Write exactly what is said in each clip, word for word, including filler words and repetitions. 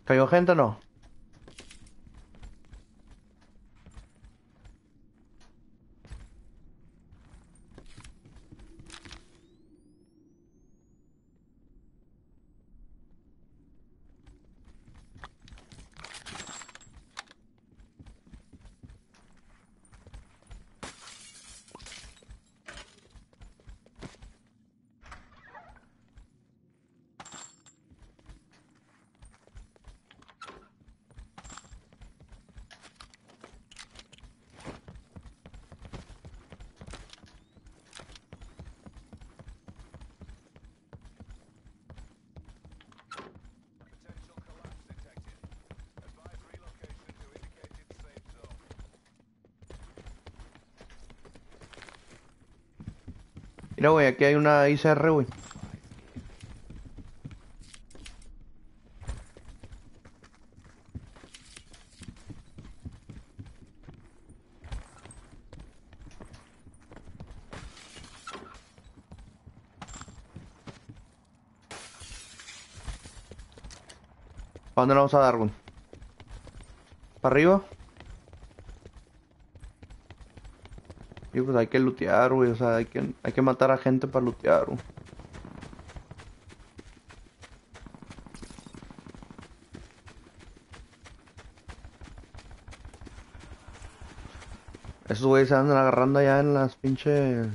¿Cayó gente o no? Mira, güey, aquí hay una I C R, güey. ¿Para dónde la vamos a dar, güey? ¿Para arriba? Y pues hay que lootear, güey. O sea, hay que, hay que matar a gente para lootear, güey. Esos güeyes se andan agarrando allá en las pinches...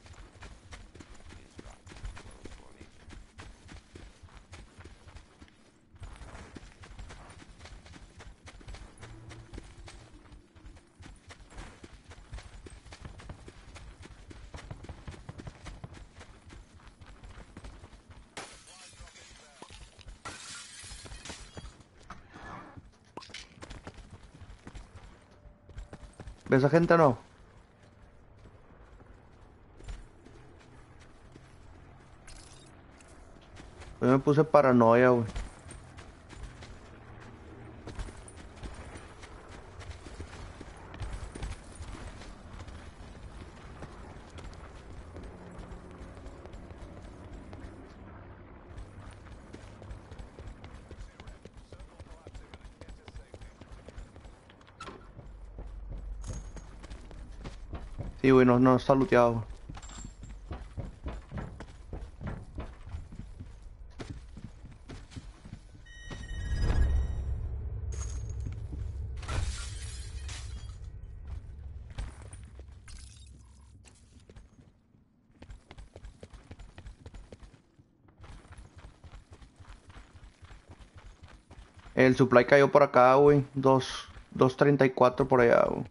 ¿Ves a gente o no? Yo me puse paranoia, güey. Sí, güey, no, no está looteado, güey. El supply cayó por acá, güey. Dos, dos treinta y cuatro por allá, güey.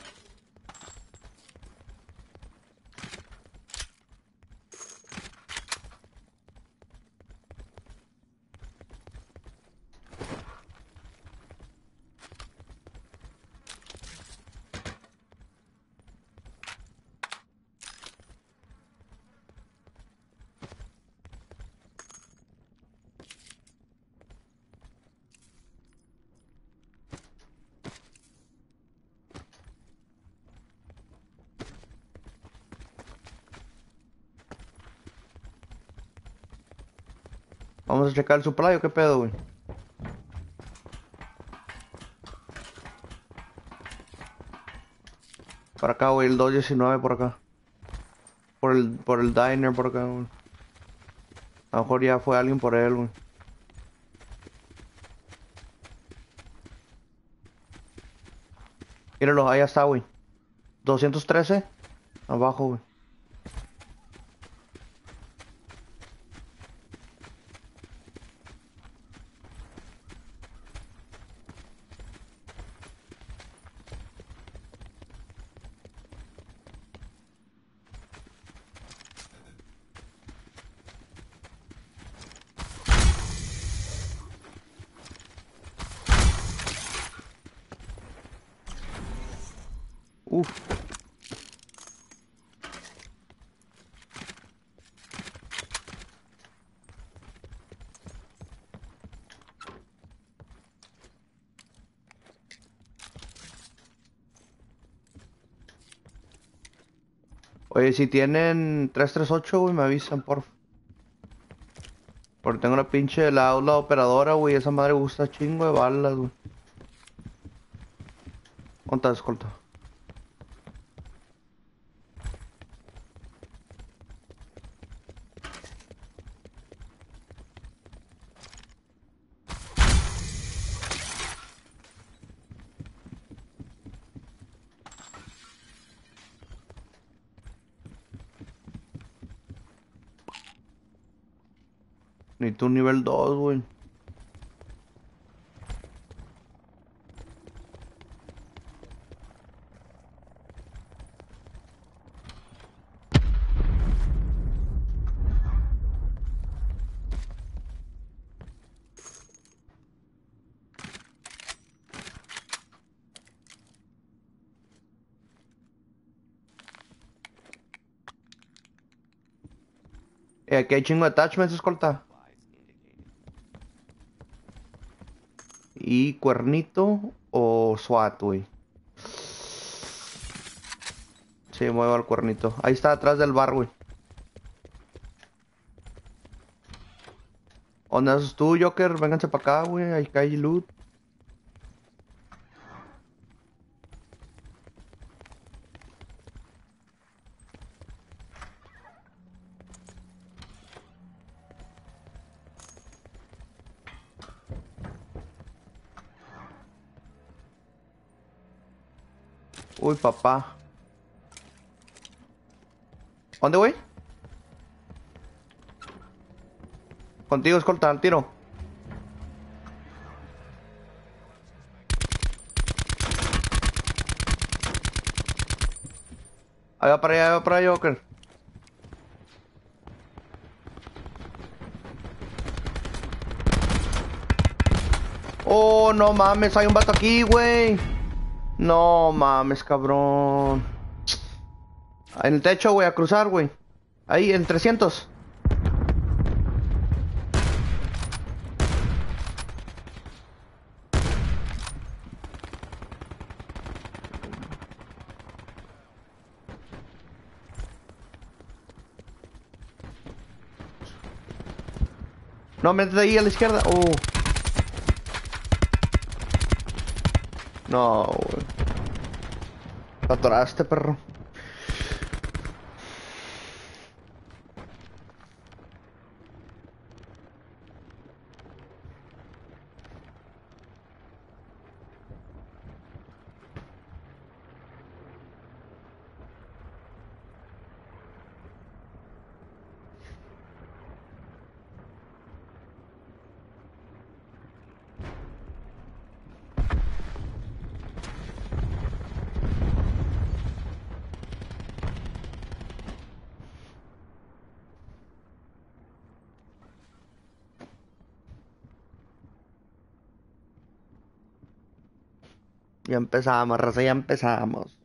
Vamos a checar el supply o qué pedo, güey. Por acá, güey, el dos diecinueve por acá. Por el, por el diner por acá, güey. A lo mejor ya fue alguien por él, güey. Míralo, ahí está, güey. doscientos trece. Abajo, güey. Uf. Oye, si tienen tres tres ocho, güey, me avisan, por favor. Porque tengo una pinche la, la operadora, güey. Esa madre gusta chingo de balas, güey. ¿Dónde estás, escolta? Ni tú nivel dos, güey. Eh, aquí hay chingo de attachments, escolta. Y cuernito o SWAT, güey. Sí, muevo al cuernito. Ahí está atrás del bar, güey. ¿Dónde haces tú, Joker? Vénganse para acá, güey. Ahí cae loot. Uy, papá. ¿Dónde, güey? Contigo, escolta, al tiro. Ahí va para allá, ahí va para allá, Joker. Oh, no mames, hay un vato aquí, güey. No mames, cabrón. En el techo, güey, a cruzar, güey. Ahí, en trescientos. No, métete ahí a la izquierda. Oh, no, güey. Te atoraste, perro. Ya empezamos, raza, ya empezamos.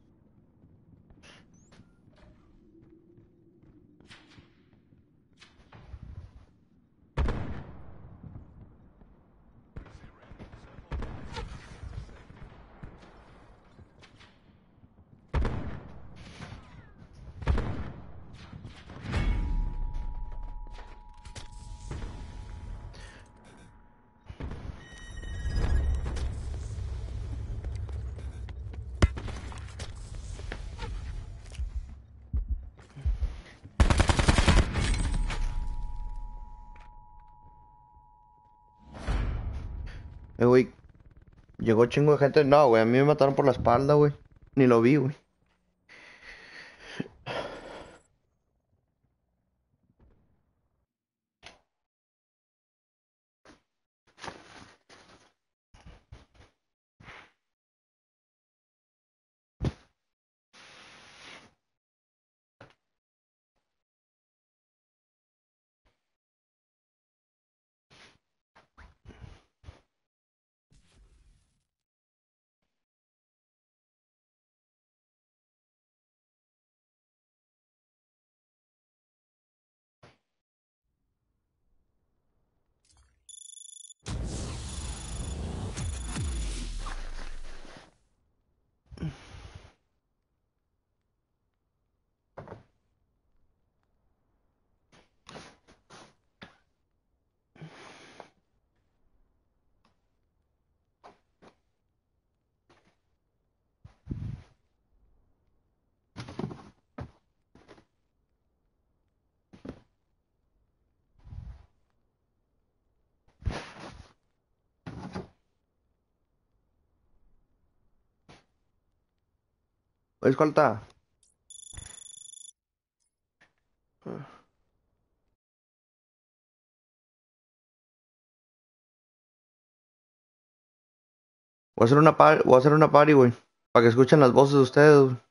Eh, güey, llegó chingo de gente. No, güey, a mí me mataron por la espalda, güey. Ni lo vi, güey. Escolta. Voy a hacer una par- voy a hacer una party, güey. Para que escuchen las voces de ustedes, güey.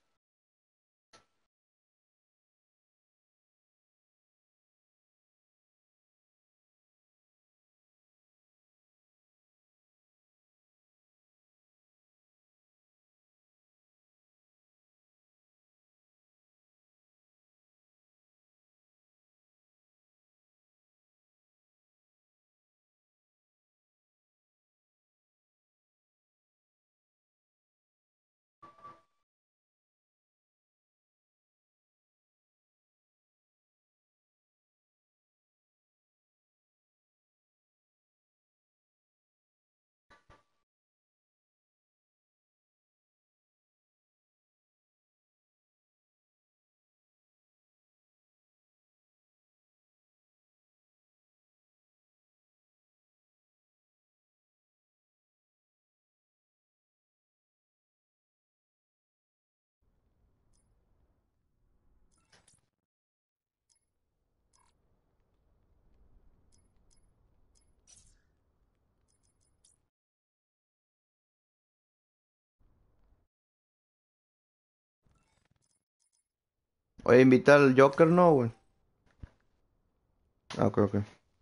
Oye, invita al Joker, ¿no, güey? Ah, ok, ok.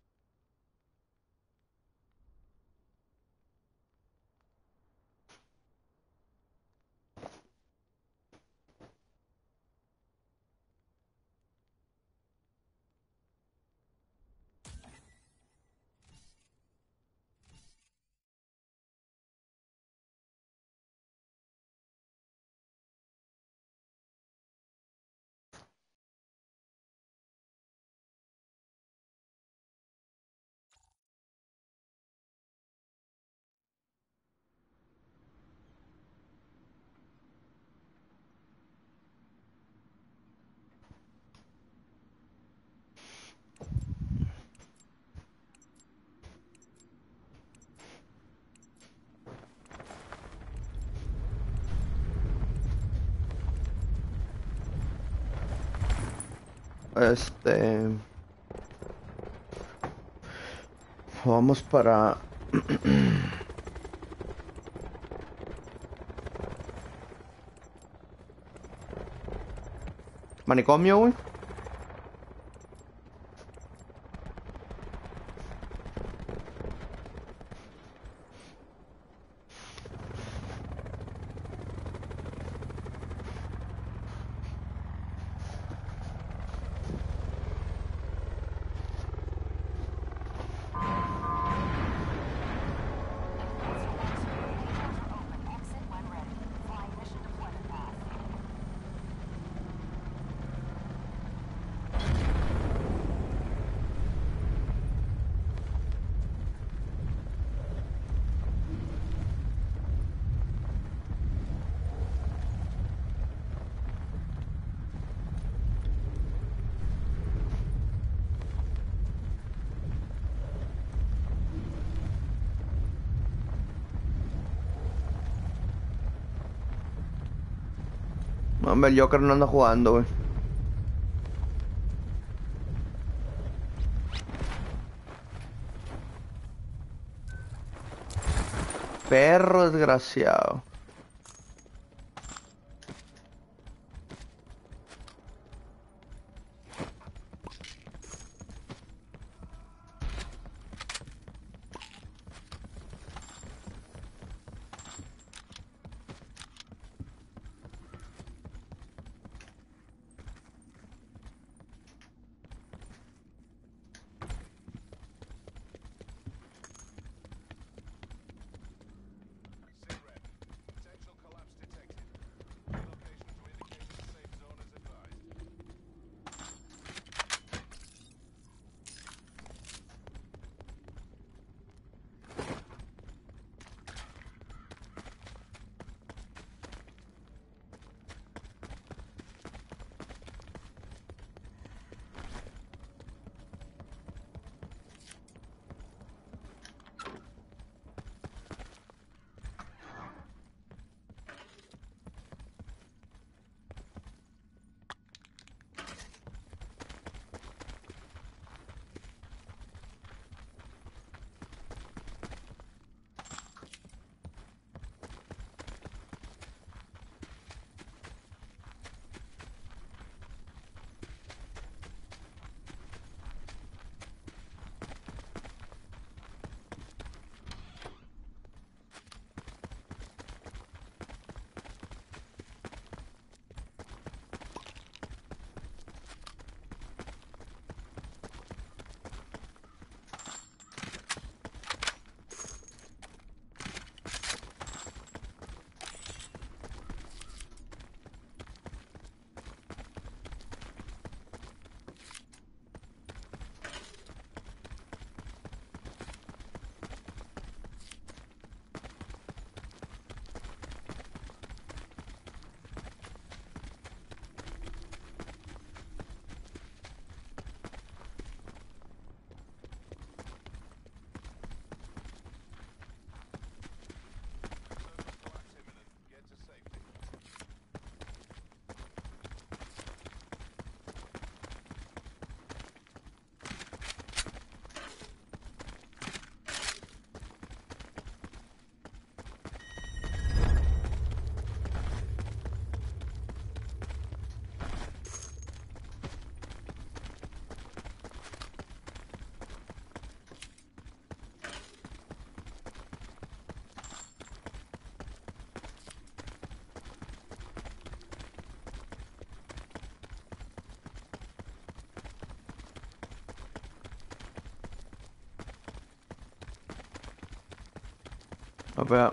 Este... Vamos para... Manicomio, güey. No, hombre, el Joker no anda jugando, güey. Perro desgraciado. A ver.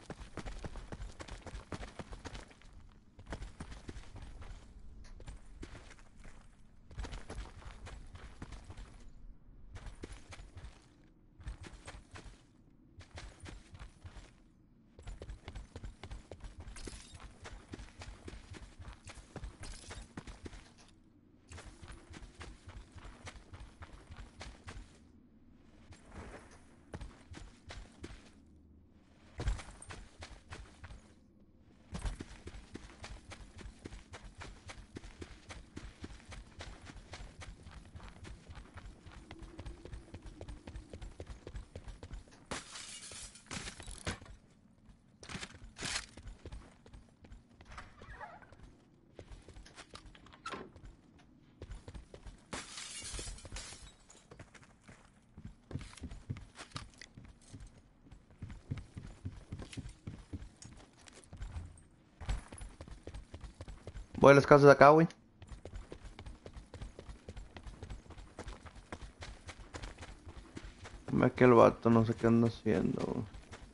Voy a las casas de acá, güey. Me que el vato no sé qué anda haciendo, güey.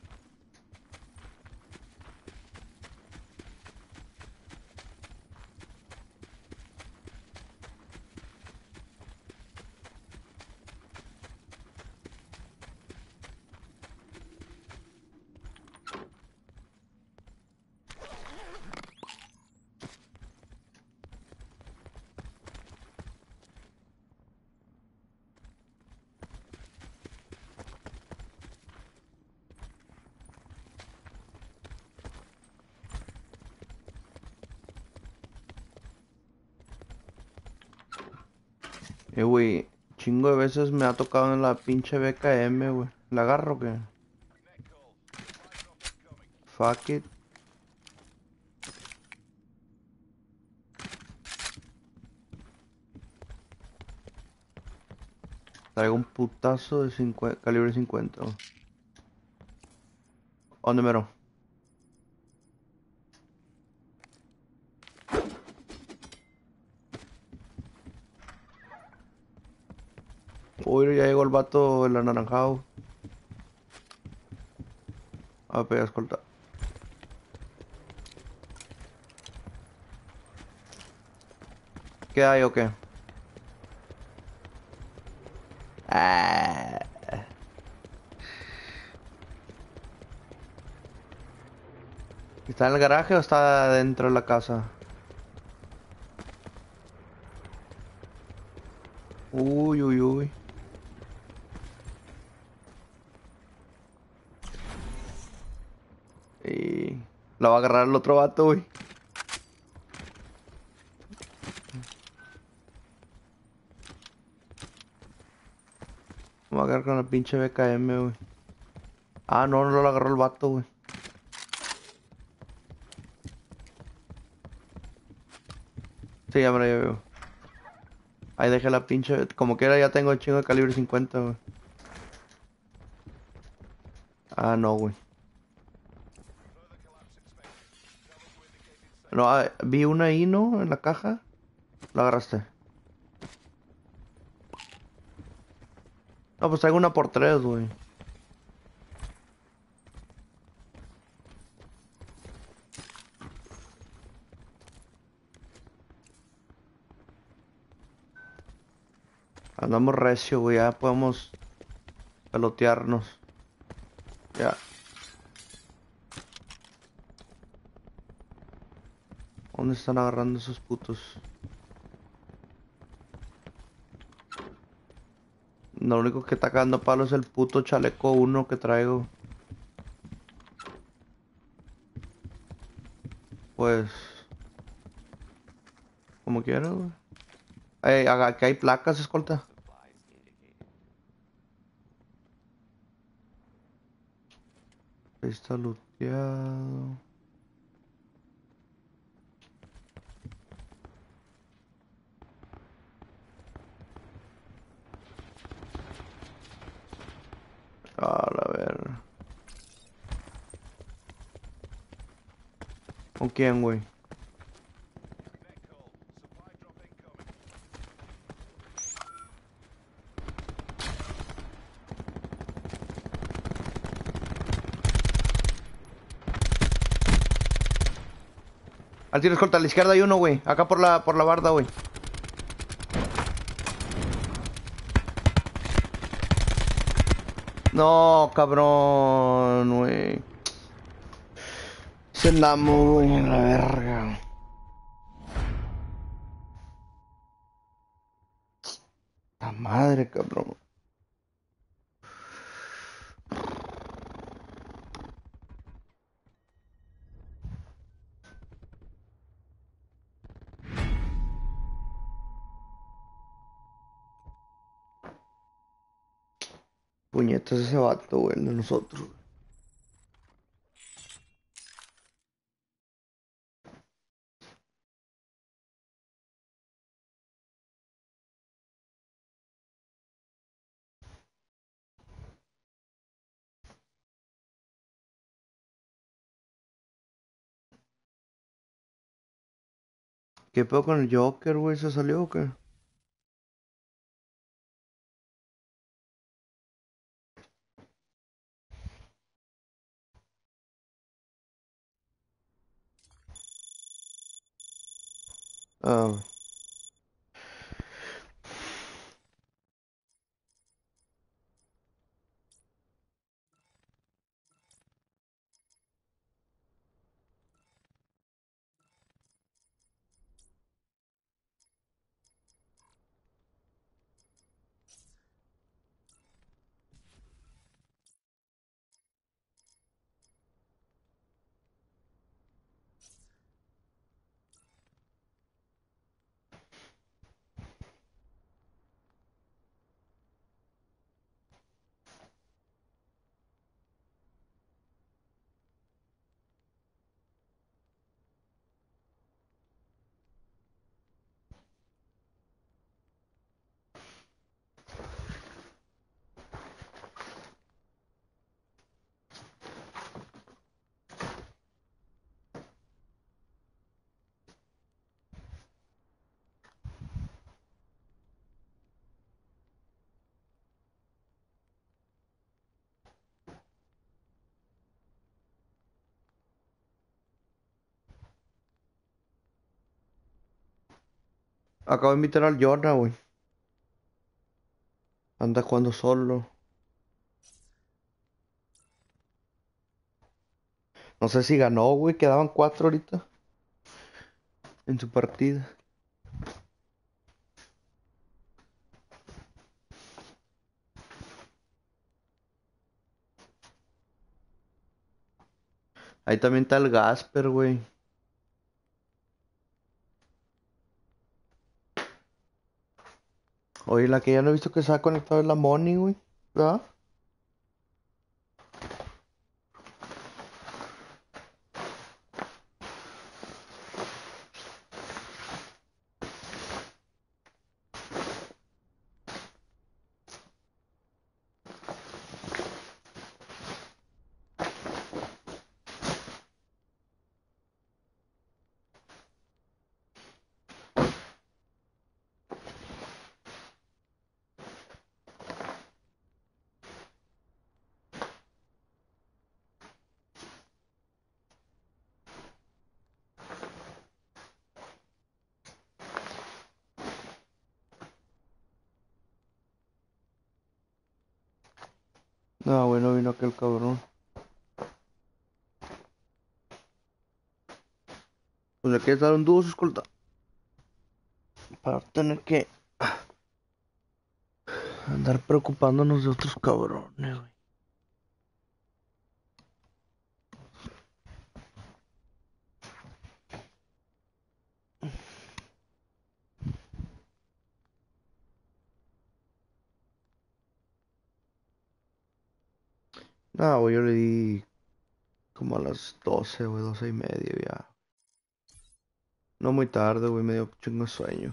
Eh, güey, chingo de veces me ha tocado en la pinche B K M, güey. ¿La agarro o qué? Fuck it. Traigo un putazo de cincuenta, calibre cincuenta, güey. ¿Dónde mero? Uy, ya llegó el vato, el anaranjado. A ver, escolta. ¿Qué hay o qué? Ah. ¿Está en el garaje o está dentro de la casa? Uy, uy, uy. Y la va a agarrar el otro vato, güey. Va a agarrar con la pinche B K M, güey. Ah, no, no lo agarró el vato, güey. Sí, ya me lo veo. Ahí dejé la pinche. Como quiera, ya tengo el chingo de calibre cincuenta, güey. Ah, no, güey. No, ah, vi una ahí, ¿no? En la caja. Lo agarraste. No, pues traigo una por tres, güey. Andamos recio, güey. Ya podemos pelotearnos. Ya. ¿Dónde están agarrando esos putos? Lo único que está cagando palo es el puto chaleco uno que traigo. Pues... Como quiera, güey. Eh, aquí hay placas, escolta. Ahí está looteado. A ver. ¿Con quién, güey? Al tiro escolta, a la izquierda hay uno, güey. Acá por la, por la barda, güey. No, cabrón, güey. Se andamos, güey, en la verga. La madre, cabrón. Puñetas ese vato, güey, el de nosotros. ¿Qué pedo con el Joker, güey? ¿Se salió o qué? Ah, acabo de invitar al Jordan, güey. Anda jugando solo. No sé si ganó, güey. Quedaban cuatro ahorita en su partida. Ahí también está el Gasper, güey. Oye, la que ya no he visto que se ha conectado es la Moni, güey. ¿Verdad? No, güey, no vino aquel cabrón. Pues le quieres dar un dúo, su escolta. Para tener que andar preocupándonos de otros cabrones, güey. No, güey, yo le di como a las doce, güey, doce y media ya. No muy tarde, güey, medio chingo de sueño.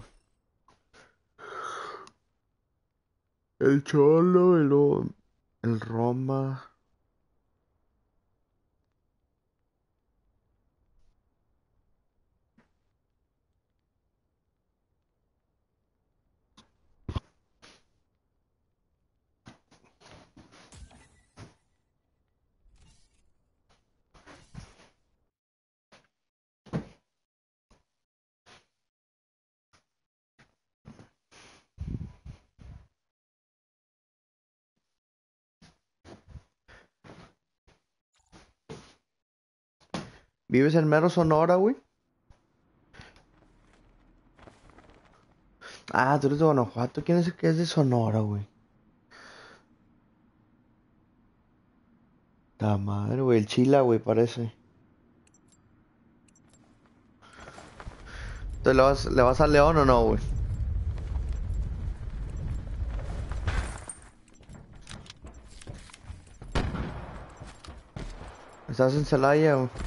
El Cholo, el, O- el Roma. ¿Vives en mero Sonora, güey? Ah, tú eres de Guanajuato. ¿Quién es el que es de Sonora, güey? Ta madre, güey. El Chila, güey, parece. ¿Entonces le vas, le vas al León o no, güey? ¿Estás en Celaya, güey?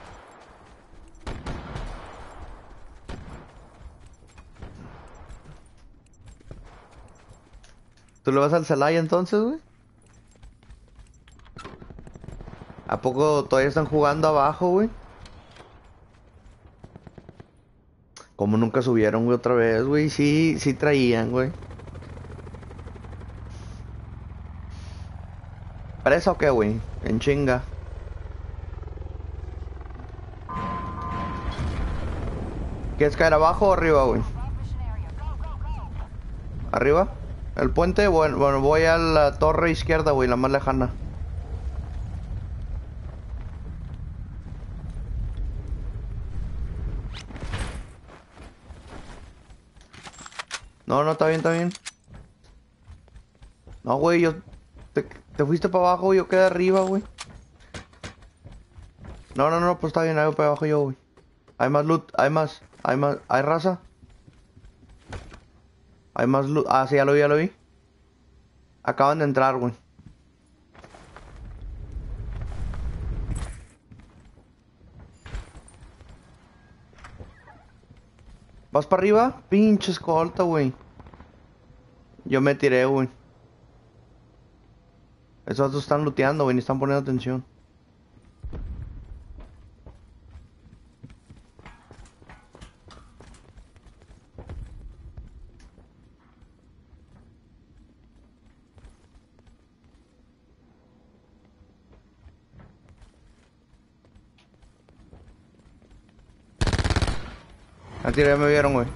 ¿Tú le vas al Celaya entonces, güey? ¿A poco todavía están jugando abajo, güey? Como nunca subieron, güey, otra vez, güey. Sí, sí traían, güey. ¿Presa o qué, güey? En chinga. ¿Quieres caer abajo o arriba, güey? ¿Arriba? ¿El puente? Bueno, bueno, voy a la torre izquierda, güey, la más lejana. No, no, está bien, está bien. No, güey, yo... Te, te fuiste para abajo, yo quedé arriba, güey. No, no, no, pues está bien, ahí voy para abajo yo, güey. Hay más loot, hay más, hay más, hay raza. Hay más loot. Ah, sí, ya lo vi, ya lo vi. Acaban de entrar, güey. ¿Vas para arriba? Pinche escolta, güey. Yo me tiré, güey. Esos dos están looteando, güey, ni están poniendo atención. La tiré, ya me vieron, güey.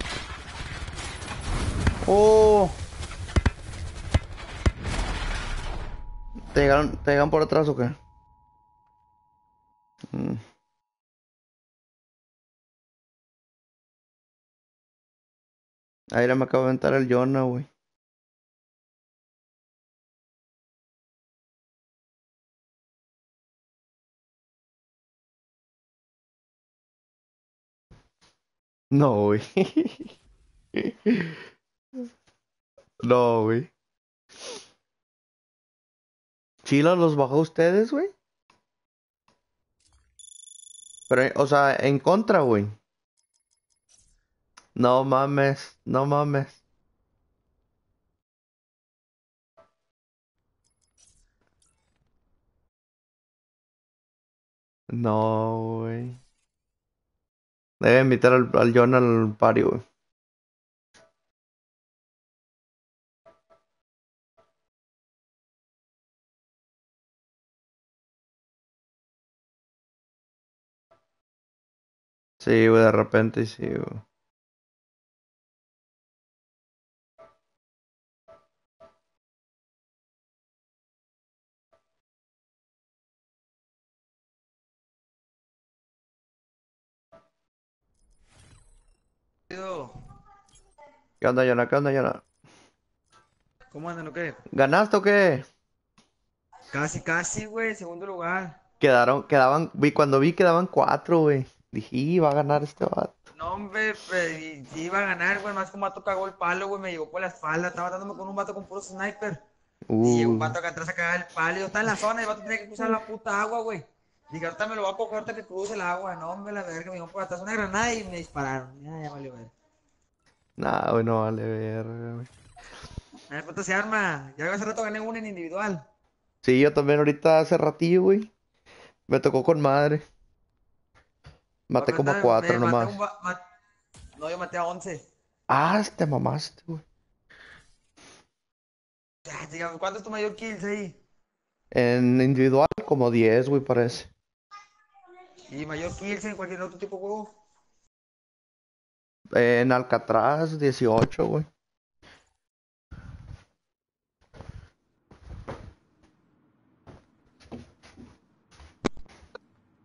Oh, ¿te llegaron, te llegan por atrás o qué? Mm. Ahí le me acabo de aventar el Jonah, güey. No, güey. No, güey. ¿Chila los bajó ustedes, güey? Pero, o sea, en contra, güey. No mames, no mames. No, güey. Debe invitar al, al John al party, güey. Sí, güey, de repente sí, güey. Yo, ¿Qué onda, Jonah? ¿Qué onda, Jonah? ¿cómo andan o qué? ¿Ganaste o qué? Casi, casi, güey, segundo lugar. Quedaron, quedaban, vi, cuando vi quedaban cuatro, güey. Dije, "Y, va a ganar este vato". No, hombre, pues, y- sí iba a ganar, güey, más que un vato cagó el palo, güey, me llegó por la espalda, estaba dándome con un vato con puro sniper. Y llegó un Uh, vato acá atrás a cagar el palo, y yo estaba en la zona, y el vato tenía que cruzar la puta agua, güey. Dije, ahorita me lo voy a coger ahorita que cruce el agua. No, hombre, la verga, me llegó por atrás una granada y me dispararon. Ya, ya valió ver. nah, güey, no vale ver, güey. A ver, ¿cuánto se arma? Ya hace rato gané una en individual. Sí, yo también ahorita hace ratillo, güey. Me tocó con madre. Pues Maté me, como a me cuatro maté nomás. un... va- ma- No, yo maté a once. Ah, te mamaste, güey. Ya, diga, ¿cuánto es tu mayor kills ahí? En individual, como diez, güey, parece. Y mayor kills en cualquier otro tipo de juego. En Alcatraz, dieciocho, güey.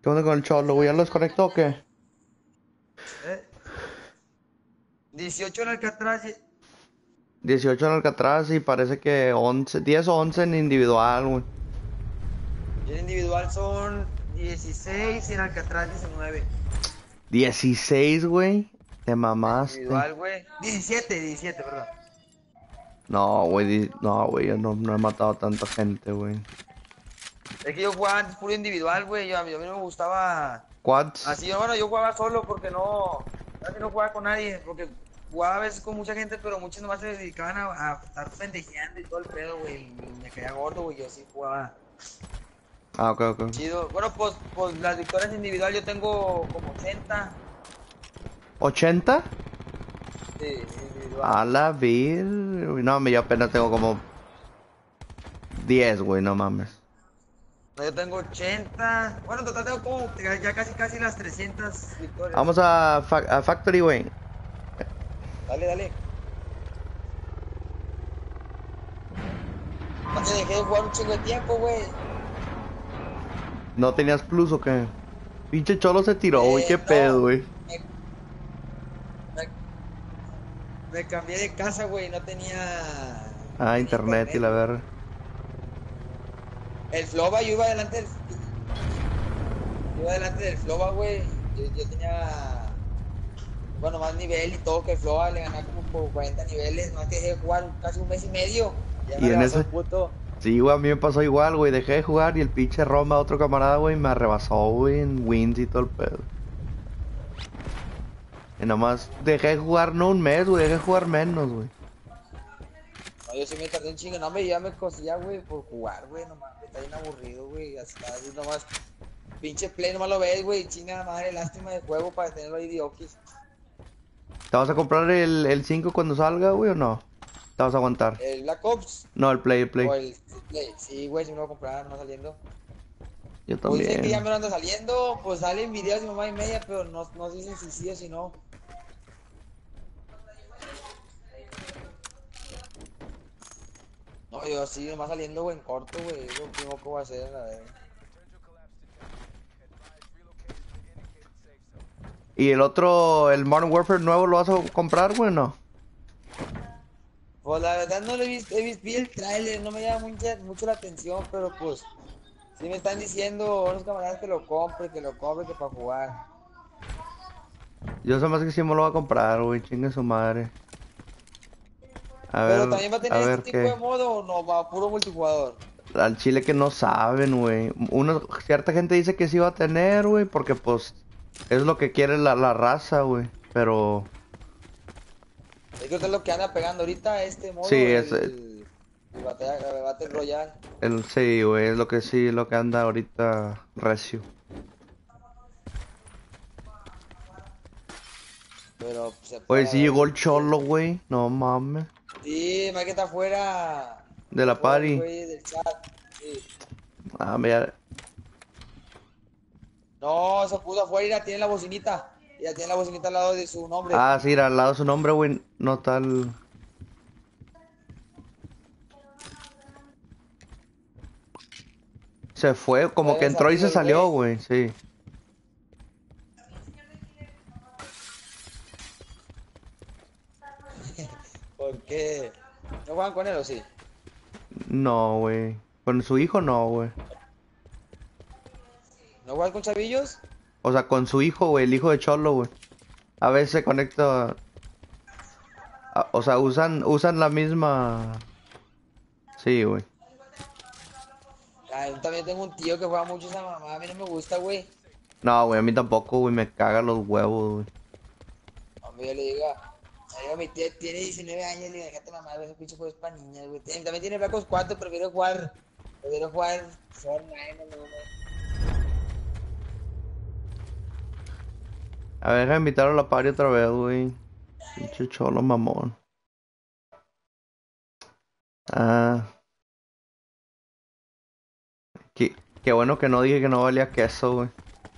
¿Qué onda con el cholo, güey? ¿Ya lo desconectó o qué? Eh, dieciocho en Alcatraz. y- dieciocho en Alcatraz y parece que once, diez o once en individual, güey. Y en individual son dieciséis y en Alcatraz diecinueve. dieciséis, güey. Te En mamaste. individual, güey. diecisiete, diecisiete, perdón. No, güey. di- No, güey. Yo no, no he matado a tanta gente, güey. Es que yo jugaba antes puro individual, güey. Yo, a mí, a mí no me gustaba. Quads. Así, bueno, yo jugaba solo porque no. Casi no jugaba con nadie. Porque jugaba a veces con mucha gente, pero muchos nomás se dedicaban a, a estar pendejeando y todo el pedo, güey. Y me caía gordo, güey. Yo sí jugaba Ah, ok, ok. chido. Bueno, pues, pues las victorias individual yo tengo como ochenta. ¿ochenta? Sí, individual. A la vir. No, yo apenas tengo como diez, güey. No mames. No, yo tengo ochenta. Bueno, en total tengo como ya casi casi las trescientas victorias. Vamos a, fa- a Factory, güey. Dale, dale. No te dejé de jugar un chingo de tiempo, güey. ¿No tenías plus o qué? Pinche cholo se tiró, güey. Eh, ¿Qué no, pedo, güey? me, me- me cambié de casa, güey. No tenía, no Ah, tenía internet y la güey. verga. El Floba, yo iba delante del, yo iba delante del Floba, güey. Yo, yo tenía, bueno, más nivel y todo que el Floba. Le ganaba como por cuarenta niveles. No te dejé de jugar casi un mes y medio. Ya me Y en rebasó ese... el puto. Sí, güey, a mí me pasó igual, güey. Dejé de jugar y el pinche Roma, otro camarada, güey, me arrebasó, güey, en wins y todo el pedo. Y nomás dejé de jugar no un mes, güey, dejé de jugar menos, güey. No, yo sí me tardé un chingo, no, me ya me cosía, güey, por jugar, güey, nomás, me está bien aburrido, güey, hasta así nomás, pinche play, nomás lo ves, güey, chinga madre, lástima de juego para tenerlo ahí de okis. ¿Te vas a comprar el, el cinco cuando salga, güey, o no? ¿Te vas a aguantar? El Black Ops, No, el Play, el Play. o el Play, sí, güey, si me lo voy a comprar, no saliendo. Yo Pues dicen que ya también. me lo anda saliendo, pues salen videos de mamá y media, pero no, no dicen si sí o si no. No, yo sí, nomás saliendo, güey, en corto, güey, es lo último que voy a hacer, la verdad. ¿Y el otro, el Modern Warfare nuevo, lo vas a comprar, güey, o no? Pues la verdad no lo he visto, he visto, vi el tráiler, no me llama mucha, mucho la atención, pero pues sí me están diciendo unos camaradas que lo compre, que lo compre, que para jugar. Yo sé más que sí me lo voy a comprar, güey, chingue su madre. A Pero ver, también va a a tener este ver tipo de qué. modo o no, va puro multijugador. Al chile que no saben, güey. Una, cierta gente dice que sí va a tener, güey, porque pues es lo que quiere la, la raza, güey. Pero Es que es lo que anda pegando ahorita este sí, modo, es el, el, el batalla, el Battle Royale. el- sí, güey, es lo que sí, es lo que anda ahorita recio. Pero se Oye, para sí ver llegó si el quiere. cholo, güey. No mames. Sí, más que está afuera, De la afuera el party. güey del chat. Sí. Ah, mira. No, se puso afuera y ya tiene la bocinita. Ya tiene la bocinita al lado de su nombre. Ah, sí, al lado de su nombre, güey. No tal. Se fue, como que Puede entró y salir se el salió, güey. güey, sí. ¿Por qué? ¿No juegan con él o sí? No, güey. Con su hijo no, güey. ¿No juegan con chavillos? O sea, con su hijo, güey, el hijo de Cholo, güey. A veces se conecta. a- o sea, usan, usan la misma. Sí, güey. Ah, yo también tengo un tío que juega mucho esa mamá. A mí no me gusta, güey. No, güey, a mí tampoco, güey, me cagan los huevos, güey. Hombre, yo le digo, le digo, mi tío tiene diecinueve años. Le digo, déjate mamá, ese pinche juego es para niñas, güey. Tiene- También tiene Black Ops cuatro, prefiero jugar. Prefiero jugar Fortnite, no, no, no. A ver, déjame invitar a la party otra vez, güey. Pinche Cholo mamón. Ah, qué, qué bueno que no dije que no valía queso, güey.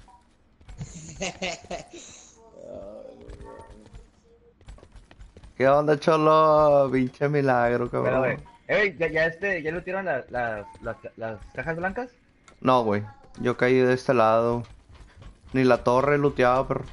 ¿Qué onda, Cholo? Pinche milagro, Pero, güey. cabrón. Eh, güey, ya, ya este, ya lo tiraron la- las, las, las cajas blancas. No, güey. Yo caí de este lado. Ni la torre looteaba, perro.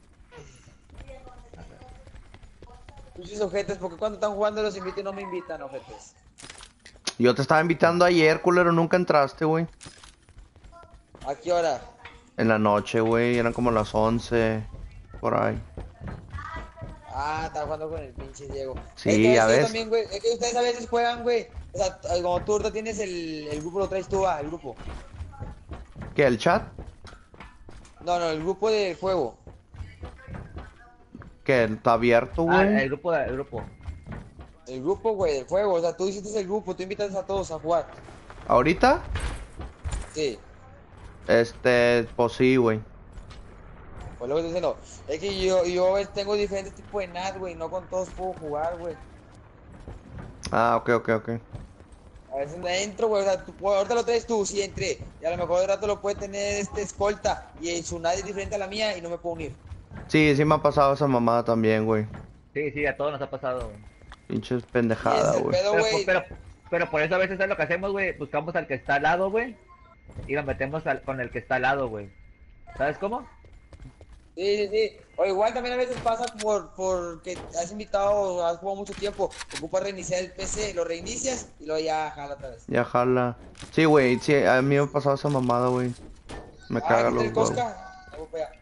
Muchos ojetes, porque cuando están jugando los invito y no me invitan, ojetes. Yo te estaba invitando ayer, culero, nunca entraste, güey. ¿A qué hora? En la noche, güey, eran como las once, por ahí. Ah, estaba jugando con el pinche Diego. Sí, Ey, te voy a ya decir ves. también, güey, es que ustedes a veces juegan, güey. O sea, t- como tú ahorita tienes el, el grupo, lo traes tú, ah, el grupo. ¿Qué, el chat? No, no, el grupo del juego. ¿Qué, está abierto, Ah, güey? el grupo, el grupo. El grupo, güey, del juego. O sea, tú hiciste el grupo, tú invitas a todos a jugar. ¿Ahorita? Sí. Este, pues sí, güey. Pues luego estoy diciendo, es que yo, yo eh, tengo diferentes tipos de N A T, güey, no con todos puedo jugar, güey. Ah, ok, ok, ok. A veces no entro, güey, o sea, tú, pues, ahorita lo traes tú, sí entré. Y a lo mejor de rato lo puede tener este escolta y su N A T es diferente a la mía y no me puedo unir. Sí, sí me ha pasado esa mamada también, güey. Sí, sí, a todos nos ha pasado, güey. Pinches Y ese pendejada, es el güey. pedo, Pero, güey. pero, pero por eso a veces es lo que hacemos, güey. Buscamos al que está al lado, güey. Y lo metemos al- con el que está al lado, güey. ¿Sabes cómo? Sí, sí, sí. O igual también a veces pasa por porque has invitado, has jugado mucho tiempo, ocupas reiniciar el P C, lo reinicias y luego ya jala otra vez. Ya jala. Sí, güey, sí, a mí me ha pasado esa mamada, güey. Me Ah, caga aquí está los el huevos. Cosca. Ahí voy para allá.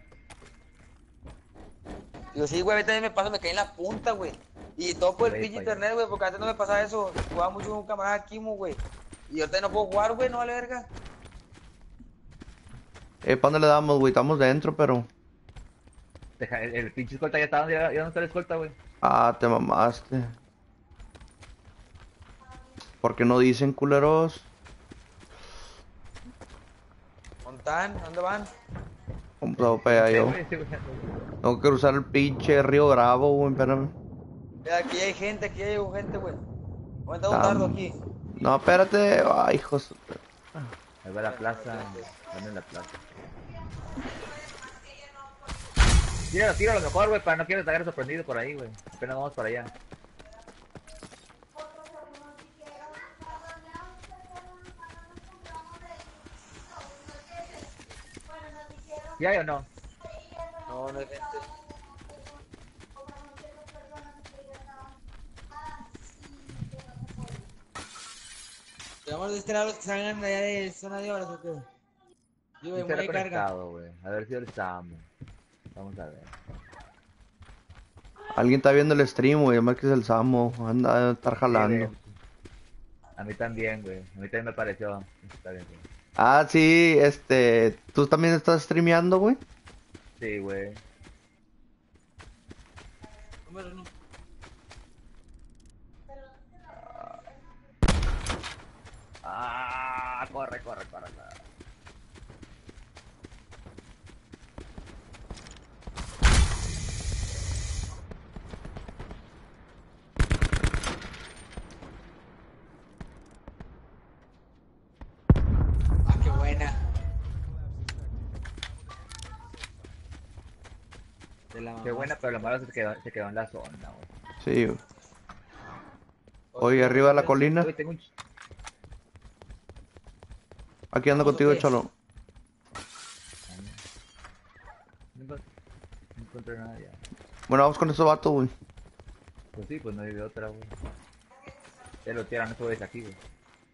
Digo, sí, güey, a mí también me pasa, me caí en la punta, güey. Y todo por el Güey, pinche pa' internet, güey, porque antes no me pasaba eso. Jugaba mucho con un camarada Kimo, güey. Y ahorita no puedo jugar, güey, no vale verga. Eh, ¿pa' dónde le damos, güey? Estamos dentro, pero... Deja, el, el pinche escolta ya está, ya, ya no está el escolta, güey. Ah, te mamaste. ¿Por qué no dicen, culeros? ¿Montan? ¿Dónde van? ¿Cómo puedo pegar yo? Sí, güey, sí, güey. Tengo que cruzar el pinche río Bravo, güey, espérame. Mira, aquí hay gente, aquí hay gente, güey. Voy a entrar un Tam- dardo aquí. No, espérate. Ay, hijos. Ahí va la plaza. Están en la plaza. Tíralo, tíralo mejor, güey, para no quieres estar sorprendido por ahí, güey. Apenas vamos para allá. ¿Sí hay o no? No, no hay gente. Vamos a esperar a los que salgan de allá de zona de horas, ¿o qué? Yo Sí voy será a carga. conectado, güey. A ver si ahora estamos. Vamos a ver. Alguien está viendo el stream, güey. Más que es el Samo. Anda a estar Sí, jalando. güey. A mí también, güey. A mí también me pareció. Está bien, güey. Ah, sí, este... ¿Tú también estás streameando, güey? Sí, güey. Número uno. Ah, corre, corre, corre, corre. Ah, qué buena. De la Qué buena, pero lo malo es que se quedó, se quedó en la zona, güey. Sí, güey. Oye, arriba de la colina. Güey, tengo un... ch- Aquí ando ¿Vamos o contigo, qué? cholo. No encontré- no encontré nada ya. Bueno, vamos con esos vatos, güey. Pues sí, pues no hay de otra, güey. Ya lo tiran estos güeyes aquí, güey.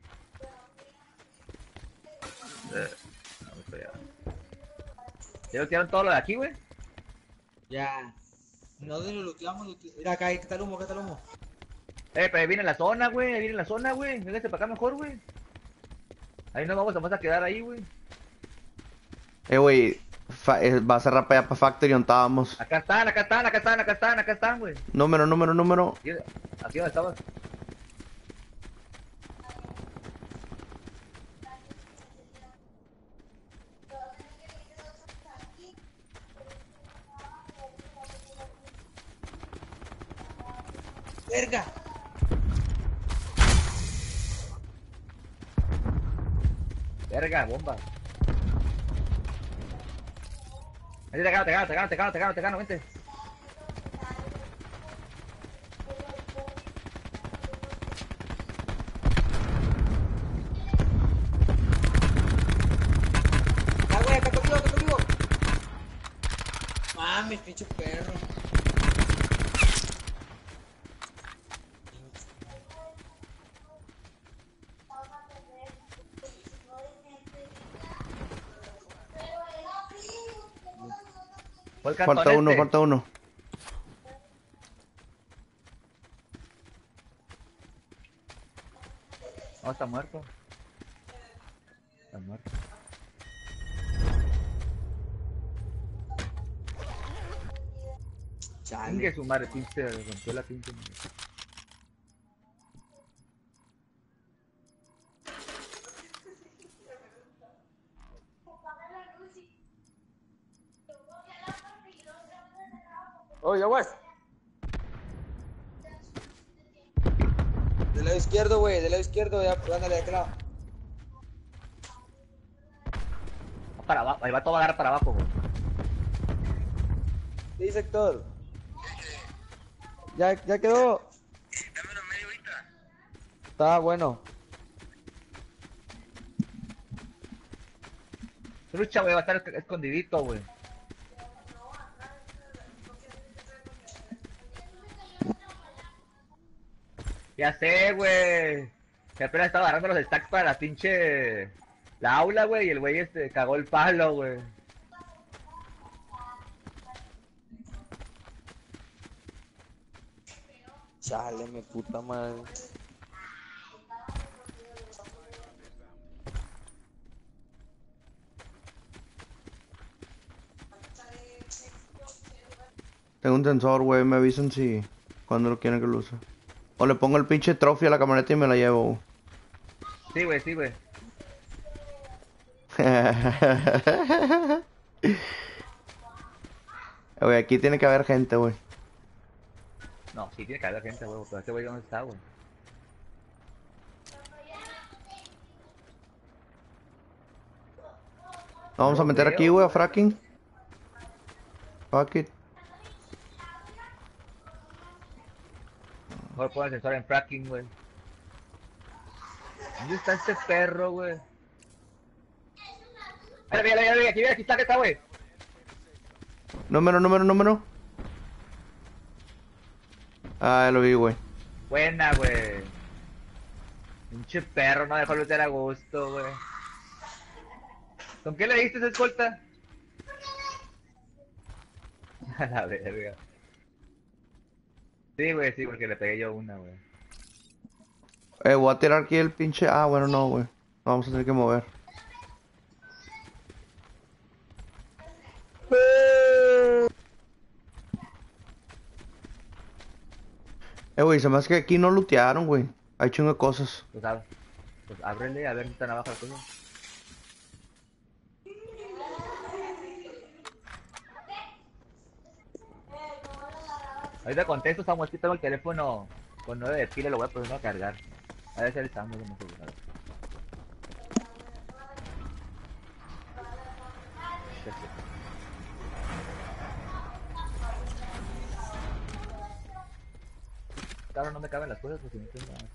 Eh, Vamos para allá. ¿Ya lo tiraron todo lo de aquí, güey? Ya. Nosotros lo looteamos, lo looteamos. Mira, acá ahí está el humo, acá está el humo. Eh, pero ahí viene la zona, güey. Ahí viene la zona, güey. Véngase para acá mejor, güey. Ahí nos vamos, vamos a quedar ahí, güey. Eh, güey. fa- eh, Va a cerrar para allá, para Factory, donde estábamos. Acá están, acá están, acá están, acá están, acá están, güey. Número, número, número. Aquí aquí donde estabas. ¡Verga! Verga, bomba. Vente, te gano, te gano, te gano, te gano, te gano, te gano, vente. Ah, güey, acá conmigo, acá conmigo. mames, pinche perro. Fue el cantón Falta uno, este. falta uno. No, está muerto. Está muerto. Chale. Ingue su madre, pinche, rompió la pinche madre. Oye, güey. Del lado izquierdo, güey, del lado izquierdo, ya, ándale, de aquel lado. Va para abajo, ahí va todo a agarrar para abajo, güey. ¿Qué dice Héctor? Ya, ya quedó. Dame una media horita. Está bueno. Trucha, güey, va a estar escondidito, güey. Ya sé, güey. Que apenas estaba agarrando los stacks para la pinche... La aula, güey, y el güey este cagó el palo, güey. Chale, mi puta madre. Tengo un sensor, güey. Me avisan si... Cuando lo quieren que lo use. O le pongo el pinche trophy a la camioneta y me la llevo. Sí, güey, sí, güey. Eh, Güey, aquí tiene que haber gente, güey. No, sí tiene que haber gente, güey, pero este güey dónde está, güey. Nos vamos a No meter veo, aquí, güey, a güey. fracking. Fuck it. Mejor pon el sensor en fracking, güey. ¿Dónde está este perro, güey? Mira, mira, mira, mira, aquí, mira, aquí está, aquí está, güey. Número, número, número. Ah, ya lo vi, güey. Buena, güey. Pinche perro, no dejó luchar a gusto, güey. ¿Con qué le diste esa escolta? A la verga. Sí, güey, sí, porque le pegué yo una, güey. Eh, voy a tirar aquí el pinche... Ah, bueno, no, güey. Nos vamos a tener que mover. Eh, güey, se me hace que aquí no lootearon, güey. Hay chingo de cosas. Pues, ab pues ábrele, a ver si están abajo las cosas. Ahorita contesto, estamos aquí, tengo el teléfono con nueve de pila, lo voy a poner a cargar. A ver si estamos, no sé, a ver. Claro, no me caben las cosas porque no tengo nada.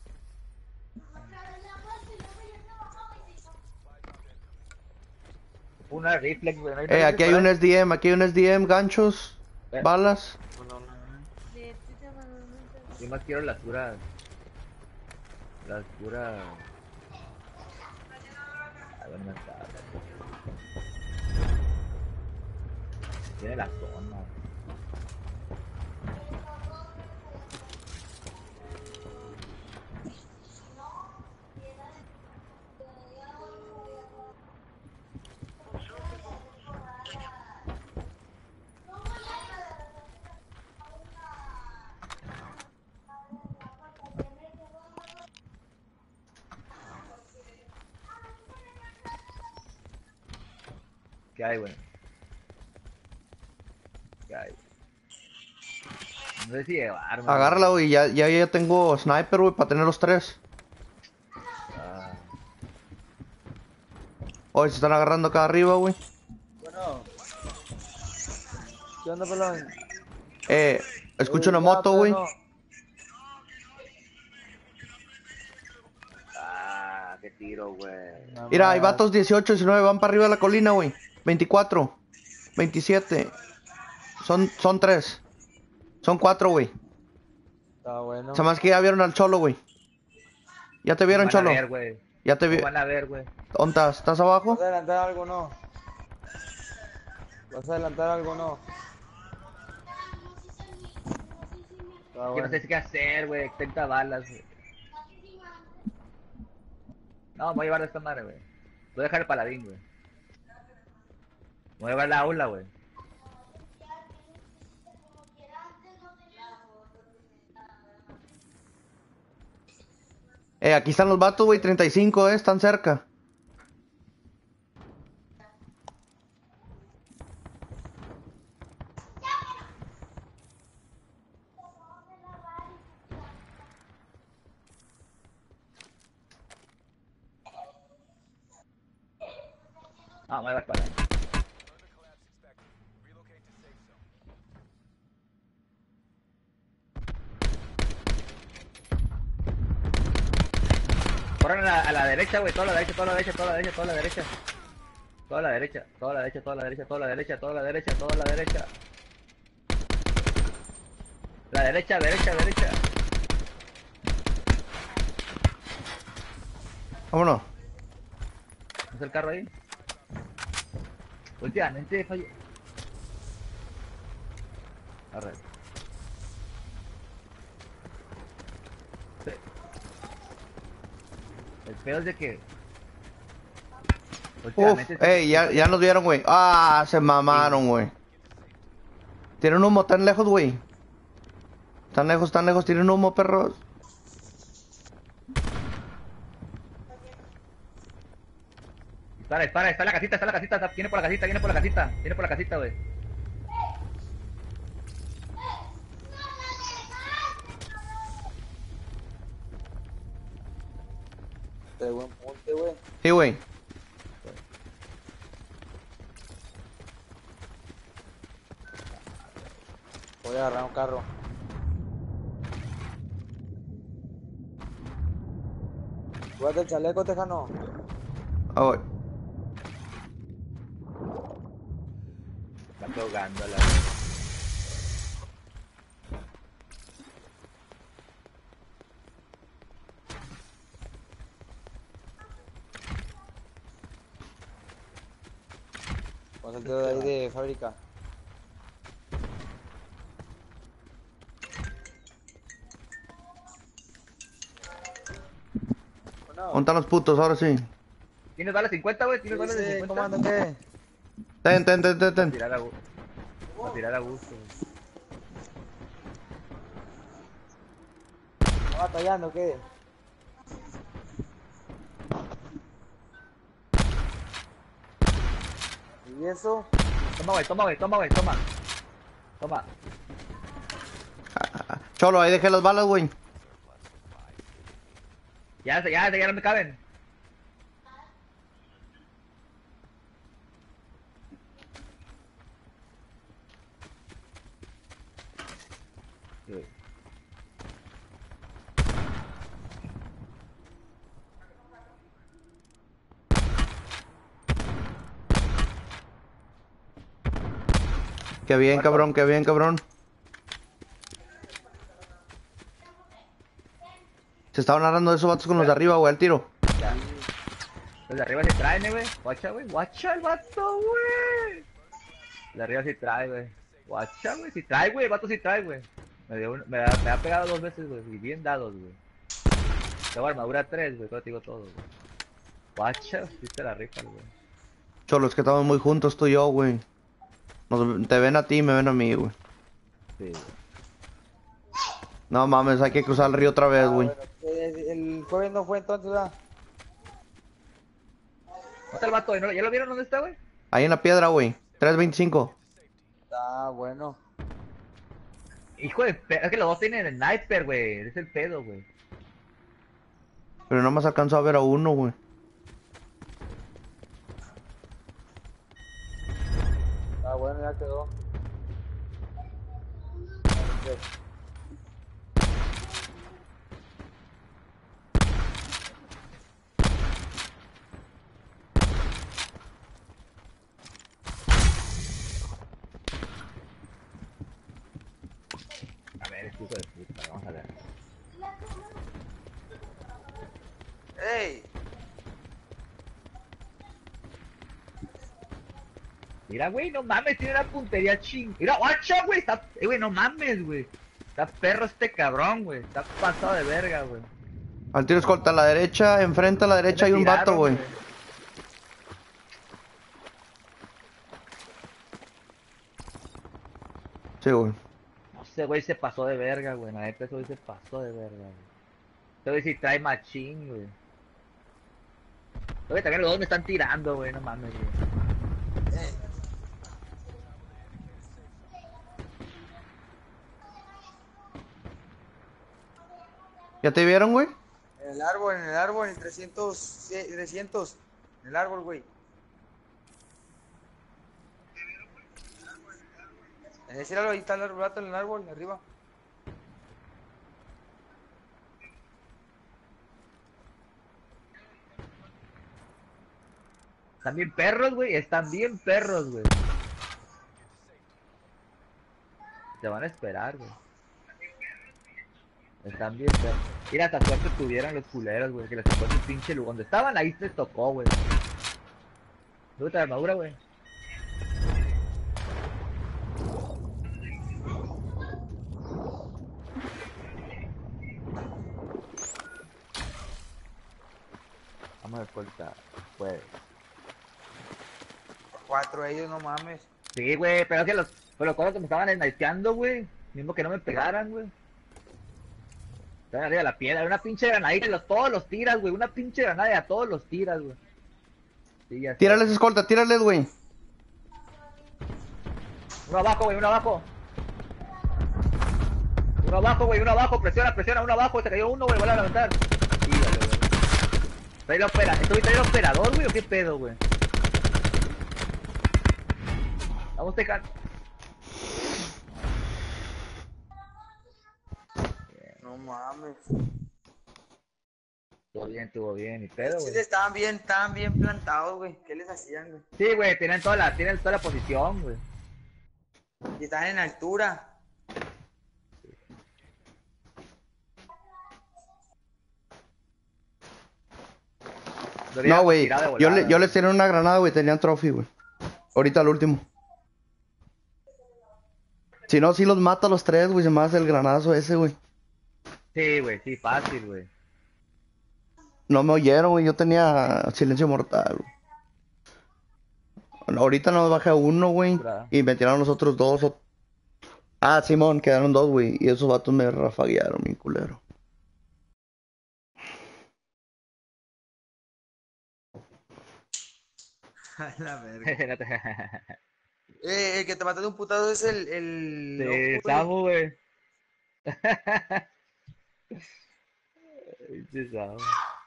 Una reflex, güey. ¿No hay Eh, una aquí hay por un ahí? S D M, aquí hay un S D M, ganchos, Eh. balas. No, no, no. Yo más quiero las puras. Las puras. A ver, no está. Tiene la zona. ¿Qué hay, güey? ¿Qué hay? No sé si llevarme. Agárrala, güey. Ya, ya, ya tengo sniper, güey, para tener los tres. Ah, Oye, se están agarrando acá arriba, güey. Bueno. ¿Qué onda, pelón? Eh, escucho Eh, una ya, moto, güey. pero no. ah, qué tiro, güey. Nada Mira, hay más. vatos dieciocho, diecinueve, van para arriba de la colina, güey. veinticuatro, veintisiete. Son, son tres. Son cuatro, güey. Está bueno. Se más que ya vieron al Cholo, güey. ¿Ya te vieron, Van Cholo? a ver, güey. Ya te vi. ¿Cómo van a ver, güey? ¿Dónde estás? ¿Estás abajo? ¿Vas a adelantar algo o no? ¿Vas a adelantar algo o no? Está Que bueno. no sé qué hacer, güey. treinta balas, güey. No, me voy a llevar de esta madre, güey. Voy a dejar el paladín, güey. Me voy a llevar la aula, güey. Eh, aquí están los vatos, güey. treinta y cinco, eh. Están cerca. Ah, me voy a llevar el paladín. Corran a la, a la derecha, güey. Toda la derecha, toda la derecha, toda la derecha, toda la derecha. Toda la derecha, toda la derecha, toda la derecha, toda la derecha, toda la derecha, toda la derecha. La derecha, derecha, derecha. Vámonos. ¿Es el carro ahí? Últimamente falló. Arre. Sí. El peor es de que. Uf, Últimamente se- ey, ya, ya nos vieron, güey. Ah, se mamaron, güey. Tienen humo tan lejos, güey. Tan lejos, tan lejos, tienen humo, perros. Dispara, dispara, está en la casita, está en la casita, está- viene por la casita, viene por la casita, viene por la casita, güey. De buen punte, güey. Sí, güey. Voy a agarrar un carro. Guarda el chaleco, tejano. Ah, güey. Está jugando la. Pasa el dedo de ahí de fábrica. ¿Dónde están los putos? Ahora sí. ¿Tienes balas cincuenta, güey? ¿Tienes balas de Dice, cincuenta? comando, ¿qué? Ten, ten, ten, ten, A ten. tirar a gusto. A tirar a gusto, güey. ¿Está batallando, qué? ¿Y eso? Toma, güey, toma, güey, toma, güey, toma. Toma. Cholo, ahí dejé las balas, güey. Ya, ya, ya no me caben. Sí, güey. Qué bien, cabrón, qué bien, cabrón. Se estaban agarrando de esos vatos con los de arriba, güey, al tiro. Ya. Los de arriba sí traen, eh, güey. Guacha, güey. Guacha el vato, güey. Los de arriba sí trae, güey. Guacha, güey. Sí trae, güey. El vato sí trae, güey. Me, dio un- me, ha- me ha pegado dos veces, güey. Y bien dados, güey. Tengo armadura tres, güey. Todo te digo todo, güey. Guacha, sí te la rifas, güey. Cholo, es que estamos muy juntos tú y yo, güey. Nos- te ven a ti y me ven a mí, güey. Sí, güey. No mames, hay que cruzar el río otra vez, güey. Bueno, el, el jueves no fue entonces, ¿verdad? ¿Dónde está el vato, güey? ¿No- ¿Ya lo vieron dónde está, güey? Ahí en la piedra, güey. tres veinticinco. Está bueno. Hijo de pe... Es que los dos tienen el sniper, güey. Es el pedo, güey. Pero no más alcanzó a ver a uno, güey. Está bueno, ya quedó. ¡Ey! Mira, güey, no mames, tiene una puntería ching. Mira, guacha, güey, está... Eh, güey, no mames, güey. Está perro este cabrón, güey. Está pasado de verga, güey. Al tiro escolta a la derecha, enfrente a la derecha hay un vato, güey. Sí, güey. No sé, güey, se pasó de verga, güey. La neta, ese güey se pasó de verga, güey. Este güey sí trae machín, güey. Oye, también los dos me están tirando, güey, no mames, güey. ¡Ey! ¿Ya te vieron, güey? En el árbol, en el árbol, en trescientos, trescientos. En el árbol, güey. En ese árbol, ahí está el árbol, en el árbol, arriba. Están bien perros, güey. Están bien perros, güey. Te van a esperar, güey. Están bien perros. Mira, hasta suerte tuvieran los culeros, güey. Que les tocó ese pinche lugar. Donde estaban, ahí les tocó, güey. ¿Dónde está la armadura, güey? Vamos a escoltar. Pues. Cuatro ellos, no mames. Sí, güey, pero es que los, pero los cuatro que me estaban snipeando, güey. Mismo que no me pegaran, güey. Estaban arriba de la piedra, una pinche granadita, los, todos los tiras, güey. Una pinche granada y a todos los tiras, güey. Sí, ya sé. Tírales, escolta, tírales, güey. Uno abajo, güey, uno abajo. Uno abajo, güey, uno abajo, presiona, presiona, uno abajo, se cayó uno, güey, vuelve a levantar. Tírale, güey. ¿Trae la opera? ¿Esto trae el operador, güey, o qué pedo, güey? Vamos, Tecan. No mames. Estuvo bien, estuvo bien, y pedo, Sí, güey. estaban bien, estaban bien plantados, güey. ¿Qué les hacían, güey? Sí, güey, tienen toda la, tienen toda la posición, güey. Y estaban en altura. No, güey. Yo, le, yo les tiré una granada, güey. Tenían trophy, güey. Ahorita el último. Si no, si los mata a los tres, güey. Se me hace el granazo ese, güey. Sí, güey, sí, fácil, güey. No me oyeron, güey. Yo tenía silencio mortal, güey. Ahorita nos bajé a uno, güey. Y me tiraron los otros dos. o- Ah, Simón, quedaron dos, güey. Y esos vatos me rafaguearon, mi culero. A la verga. No te- Eh, el que te mata de un putado es el... el... Sí, ojo, Samu, güey. Sí, Samu.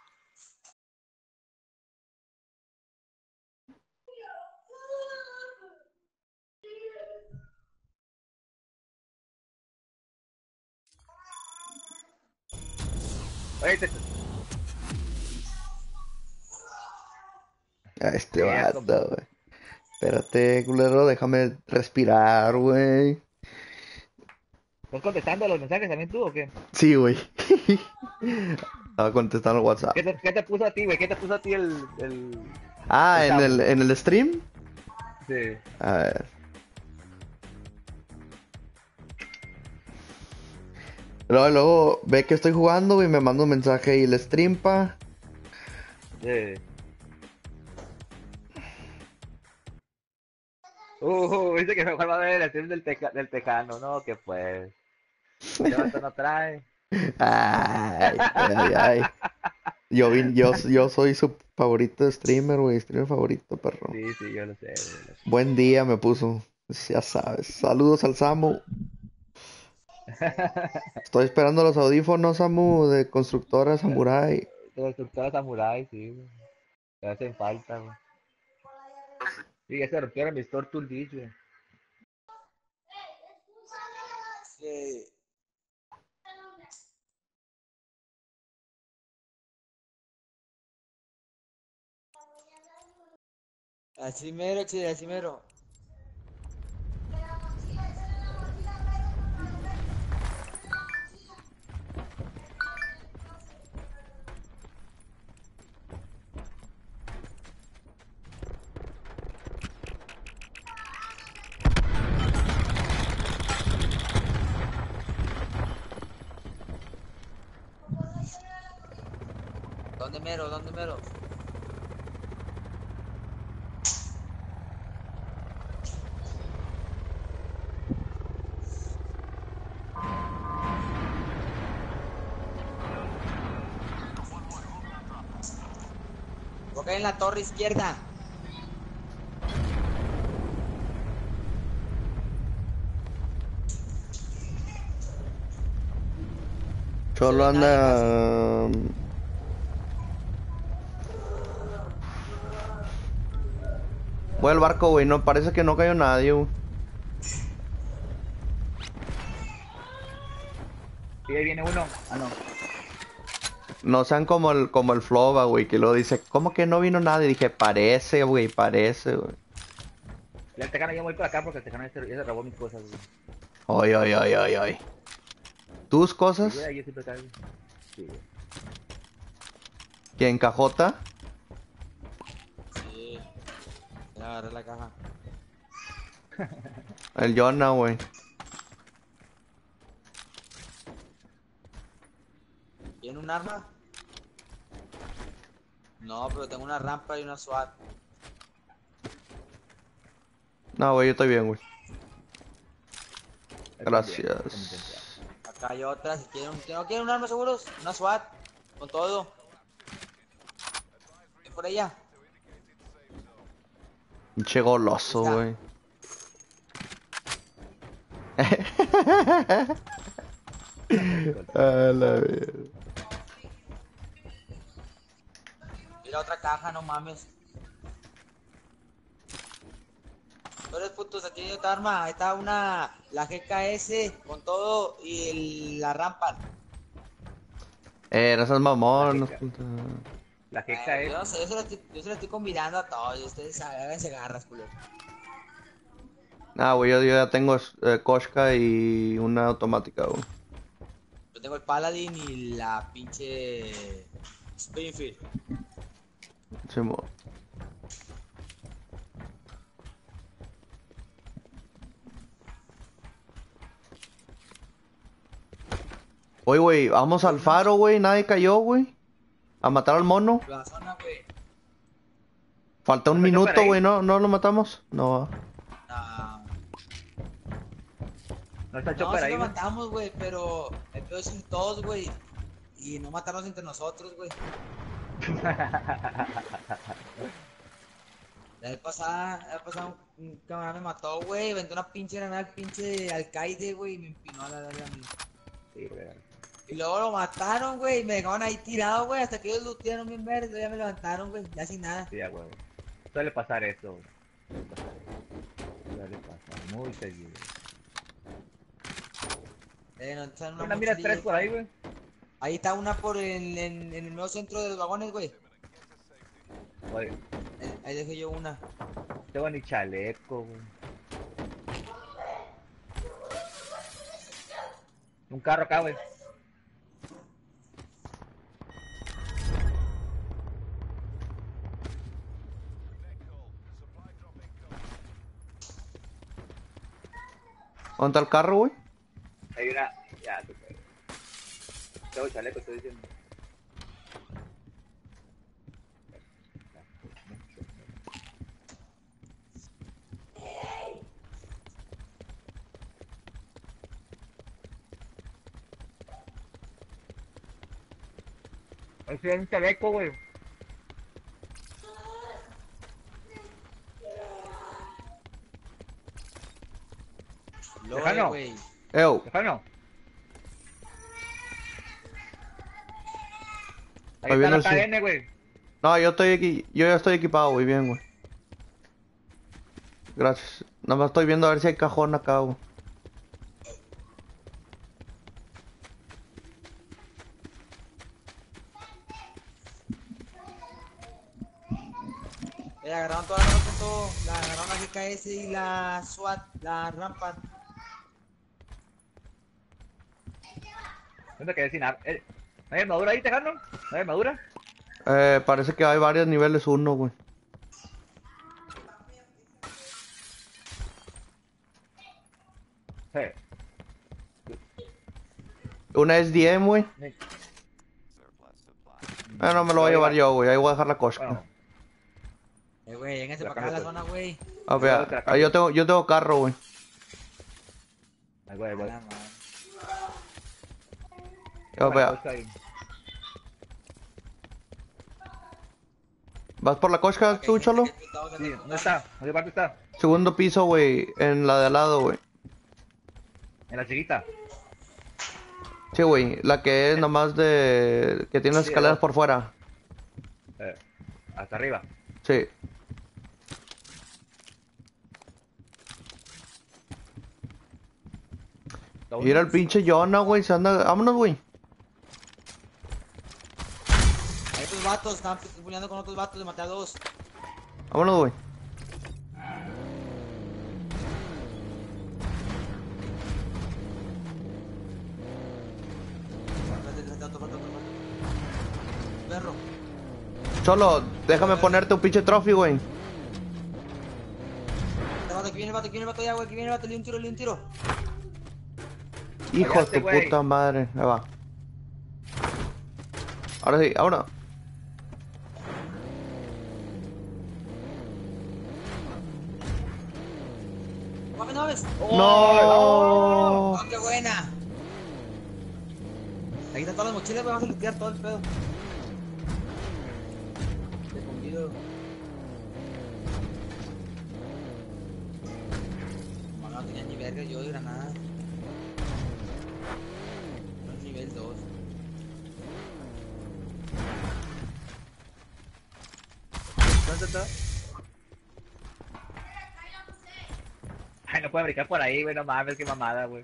Oye, te... A este Sí, vato, como- güey. Espérate, culero. Déjame respirar, güey. ¿Estás contestando los mensajes también tú o qué? Sí, güey. Estaba contestando el WhatsApp. ¿Qué te, qué te puso a ti, güey? ¿Qué te puso a ti el... el... Ah, en Estamos. el, en el stream. Sí. A ver. Luego, luego ve que estoy jugando y me manda un mensaje y el stream, pa. Sí. Uh, dice que mejor va a ver el stream del, teca, del Tejano, no, que pues. Este vato no trae. Ay, ay, ay. Yo, vi, yo, yo soy su favorito streamer, güey. Streamer favorito, perro. Sí, sí, yo lo sé, güey, lo sé. Buen día me puso. Ya sabes. Saludos al Samu. Estoy esperando los audífonos, Samu, de constructora Samurai. De constructora Samurai, sí, güey. Me hacen falta, güey. Sí, ya se rompieron mis Tortul Beach, güey. Sí. Así mero, che, así mero. ¿Dónde mero? ¿Dónde mero? Ok, en la torre izquierda. Solo Se ve nadie anda... um, Voy al barco, güey. No, parece que no cayó nadie, güey. Y ahí viene uno. Ah, no. No sean como el, como el Flova, güey, que luego dice, ¿cómo que no vino nadie? Dije, parece, güey, parece, güey. El tejano yo voy por acá porque el tejano ya se, ya se robó mis cosas, güey. Ay, ay, ay, ay, ay. ¿Tus Sí, cosas? güey, yo siempre caigo. Sí, güey. ¿Quién, Cajota? Sí. Ya agarré la caja. El Jonah, güey. ¿Tiene un arma? No, pero tengo una rampa y una SWAT. No, güey, yo estoy bien, güey. Ahí Gracias. también. Acá hay otra, si quieren, un- ¿no quieren un arma seguros? Una SWAT, con todo. ¿Ven por ella? Pinche goloso, Está. güey. A la verga. Mira otra caja, no mames. Tú eres putos, aquí hay otra arma. Ahí está una, la G K S con todo y el- la rampa. Eh, no seas mamón. No, La puta. La G Eh, K yo, no es... sé, yo, se lo estoy, yo se lo estoy combinando a todos. Y ustedes háganse garras, culo. Ah, güey, yo, yo ya tengo eh, Koshka y una automática, güey. Yo tengo el Paladin y la pinche Springfield. Sí, mo- Oye, güey, vamos al faro, güey. Nadie cayó, güey. A matar al mono. La zona, güey. Falta un ¿No metió por minuto, ahí? güey. ¿No, no lo matamos? No. va. Ah, No está no, Chopper sí ahí, lo güey. matamos, güey, pero el pedo es en todos, güey. Y no matarnos entre nosotros, güey. La vez pasada, la vez pasada un, un camarada me mató, güey. Aventó una pinche granada al pinche alcaide, güey, y me empinó a la verga a mí. Sí, güey. Y luego lo mataron, güey, y me dejaron ahí tirado, güey, hasta que ellos lootearon bien verdes, ya me levantaron, güey, ya sin nada. Sí, ya, güey. Suele pasar eso, güey. Suele pasar eso. Suele pasar muy seguido. Eh, no, están una Una mira mochililla tres ahí. por ahí, güey. Ahí está una por el, en, en el nuevo centro de los vagones, güey. Oye, Ahí, ahí dejé yo una. no tengo ni chaleco, güey. Un carro acá, güey. ¿Dónde está el carro, güey? Hay una... Ya, tú sabes. Tengo chaleco, estoy diciendo. Ahí sí hay un chaleco, güey. Lore, Déjalo. güey. Ew. Déjalo. Ahí Ahí está viene la el sí. K N, güey. No, yo estoy aquí. Yo ya estoy equipado, güey. Bien, güey. Gracias. Nada más estoy viendo a ver si hay cajón acá, güey. Eh, agarraron todas las con todo. La agarraron la G K S y la SWAT, la rampa. No te quedé sin arma. Eh, ¿no hay armadura ahí, Tejano? ¿No hay armadura? Eh, parece que hay varios niveles uno, güey. Sí. Una S D M, güey. Ni- Eh, no me lo voy a llevar yo, güey. Ahí voy a dejar la cosca. Bueno, Eh, güey, vénganse La para acá a la cambio, zona, güey. A ver, ahí yo tengo, yo tengo carro, güey. ahí voy, ahí voy. Nada más. A ver, Ahí. ¿vas por la cosca tú, Cholo? Sí, ¿dónde está? ¿En qué parte está? Segundo piso, güey. En la de al lado, güey. En la chiquita. Sí, güey. La que es nomás de... Que tiene las Sí, escaleras ¿no? por fuera. Eh, hasta arriba. Sí. Mira el pinche Jonah, güey. Se anda... Vámonos, güey. Hay otros vatos, están peleando con otros vatos, le maté a dos. Vámonos, güey. Perro. Cholo, déjame ponerte un pinche trophy, güey. Este vato, aquí viene el vato, aquí viene el vato ya, güey, aquí viene el vato, le di un tiro, le di un tiro. Hijo de Cállate, tu güey. puta madre. Ahí va. Ahora sí, ahora. Mames, no mames. ¡No! ¡Oh, qué buena! Aquí están todas las mochilas, güey, vamos a limpiar todo el pedo. Escondido. No, no tenía ni verga yo de granada. No, nivel dos. ¿Dónde está? Ay, no puede brincar por ahí, güey, no mames, qué mamada, güey.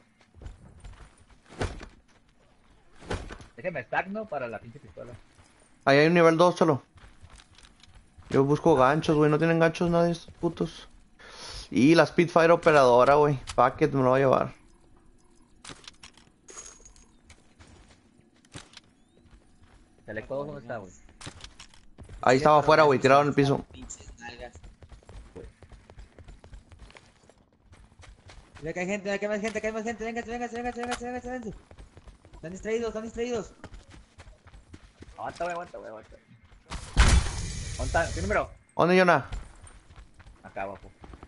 Déjeme stagno para la pinche pistola. Ahí hay un nivel dos, Cholo. Yo busco ganchos, güey. No tienen ganchos nadie, estos putos. Y la Spitfire operadora, güey. Packet me lo va a llevar. ¿Chaleco dos dónde está, güey? Ahí estaba afuera, güey. Tirado en el piso. Pinches nalgas. Mira que hay gente, mira que hay más gente, que hay más gente. Véngase, véngase, véngase, véngase, véngase, véngase. Están distraídos, están distraídos. Aguanta, güey, aguanta, güey, aguanta. ¿Dónde está? ¿Qué número? ¿Dónde, Jonah? Acá abajo.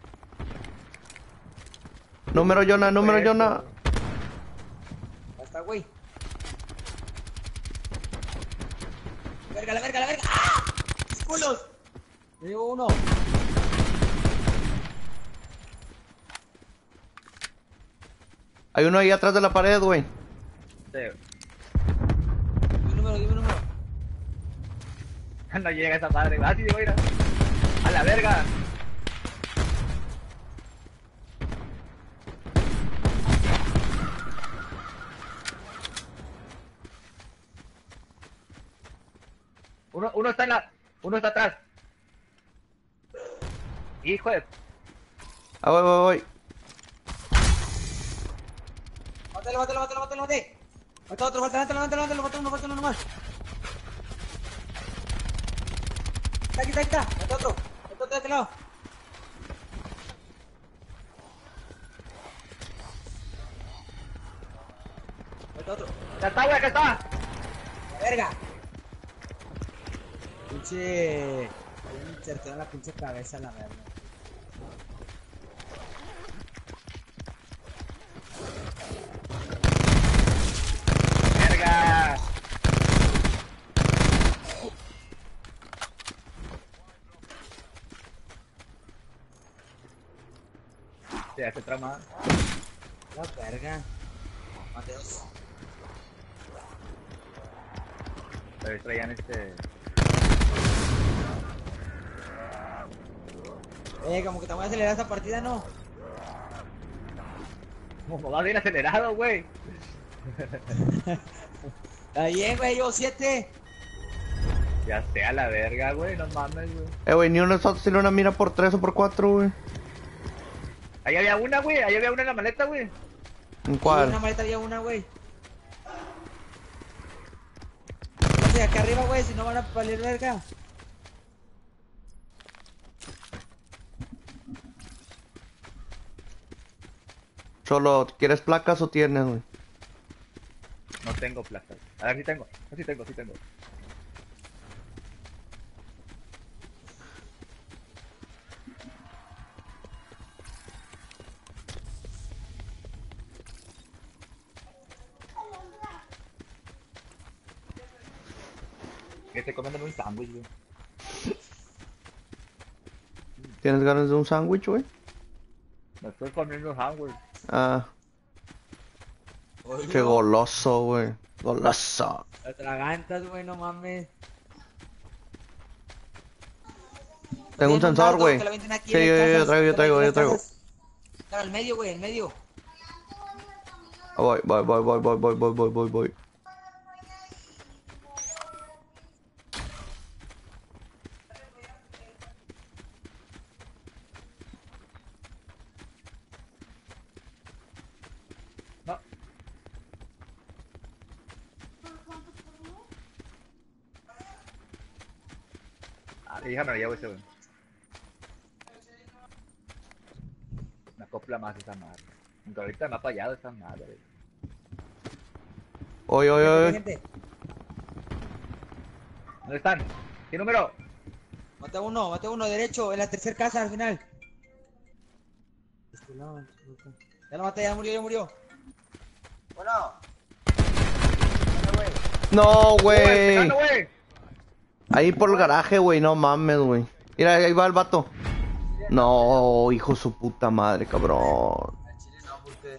Número, Jonah, número, Jonah. Ahí está, güey. Verga, la verga, la verga. ¡Ah! ¡Mis culos! Me llevo uno. Hay uno ahí atrás de la pared, güey. Sí. Dime un número, dime un número. No llega esa madre, ah, sí, llegó, mira. A la verga. Uno, uno está en la... Uno está atrás. Hijo de... Ah, voy, voy, voy. Mátalo, mátalo, mátalo, mátalo, mátalo. Mata otro, mátalo, mátalo, mátalo, mátalo, mátalo uno, mátalo uno más. Está aquí, está aquí, está. Mata otro. Mata otro de este lado. Mata otro. ¡Ya está, güey, acá está! La verga. Pinche... Un certero en la pinche cabeza, la verga. ¡Verga! Sí, hace trama. La verga. Mate dos. Pero traían este... Eh, como que te voy a acelerar esta partida, ¿no? Como va bien acelerado, güey. Está bien, güey, yo siete. Ya sea la verga, güey, no mames, güey. Eh, güey, ni uno de nosotros tiene una mira por tres o por cuatro, güey. Ahí había una, güey, ahí había una en la maleta, güey. ¿En Y una cuál? maleta había una, güey. No sé, acá arriba, güey, si no van a valer verga. Solo, ¿quieres placas o tienes, güey? No tengo plata. A ver si tengo, sí tengo, sí tengo. Que estoy comiéndome un sándwich, güey. ¿Tienes ganas de un sándwich, güey? Me estoy comiendo un sándwich. Ah, Oye, qué goloso, güey. Goloso. te atragantas, güey, no mames. Tengo un Tienen sensor, dardo güey. que lo avienten aquí Sí, en yo, las yo, yo casas, traigo, yo en traigo, las yo traigo. casas. Claro, al medio, güey, al medio. Ah, Voy, voy, voy, voy, voy, voy, voy, voy, voy, voy. No. Ah, mi hija me lo llevo ese, güey. Me acopla más esa madre. Aunque ahorita me ha fallado esa madre. Oye, oye, Gente, oye. gente. ¿Dónde están? ¿Qué número? Mata uno, mata uno, derecho, en la tercera casa al final. Este lado, ya lo maté, ya murió, ya murió. Bueno. Bueno, güey. No, güey. ¡Pegando, güey! Ahí por el garaje, güey. No mames, güey. Mira, ahí va el vato. No, hijo de su puta madre, cabrón. Al chile no, porque...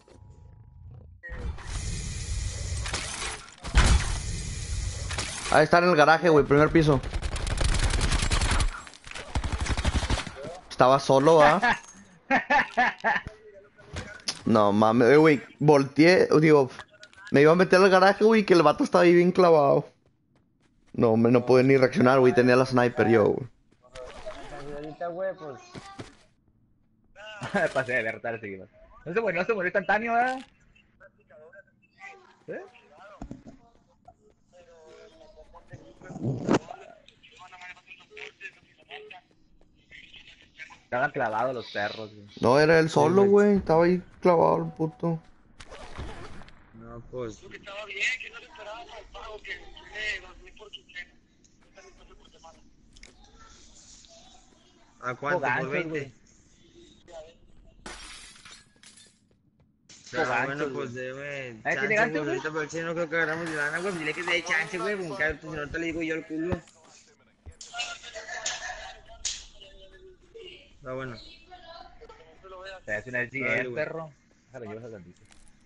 Ahí está en el garaje, güey. Primer piso. Estaba solo, ¿ah? No mames, eh, güey. Volteé, digo, me iba a meter al garaje, güey, que el vato estaba ahí bien clavado. No, me no pude ni reaccionar, güey. Tenía la sniper yo, güey. Ahorita, güey, pues... Pasé de ver tarde seguido. No se murió, no se murió instantáneo, ¿verdad? ¿Eh? Estaban clavados los perros, güey. No, era él solo, güey. güey. Estaba ahí clavado el puto. No, pues... Que estaba bien, que no le esperaba al pago, que eh, dos mil por quincena. Por semana. ¿A cuánto? Ganchos, ¿Por veinte? güey. Ah, Ganchos, bueno, güey. pues debe... ¿Eh, Chance, tiene ganchos, güey, güey? ahorita por el chile no creo que agarramos de lana, güey. Dile que te dé chance, güey, porque pues, si no ahorita le digo yo el culo. Está bueno. Te hace una Dale, G M, güey. perro. Déjalo, llevas a tantito.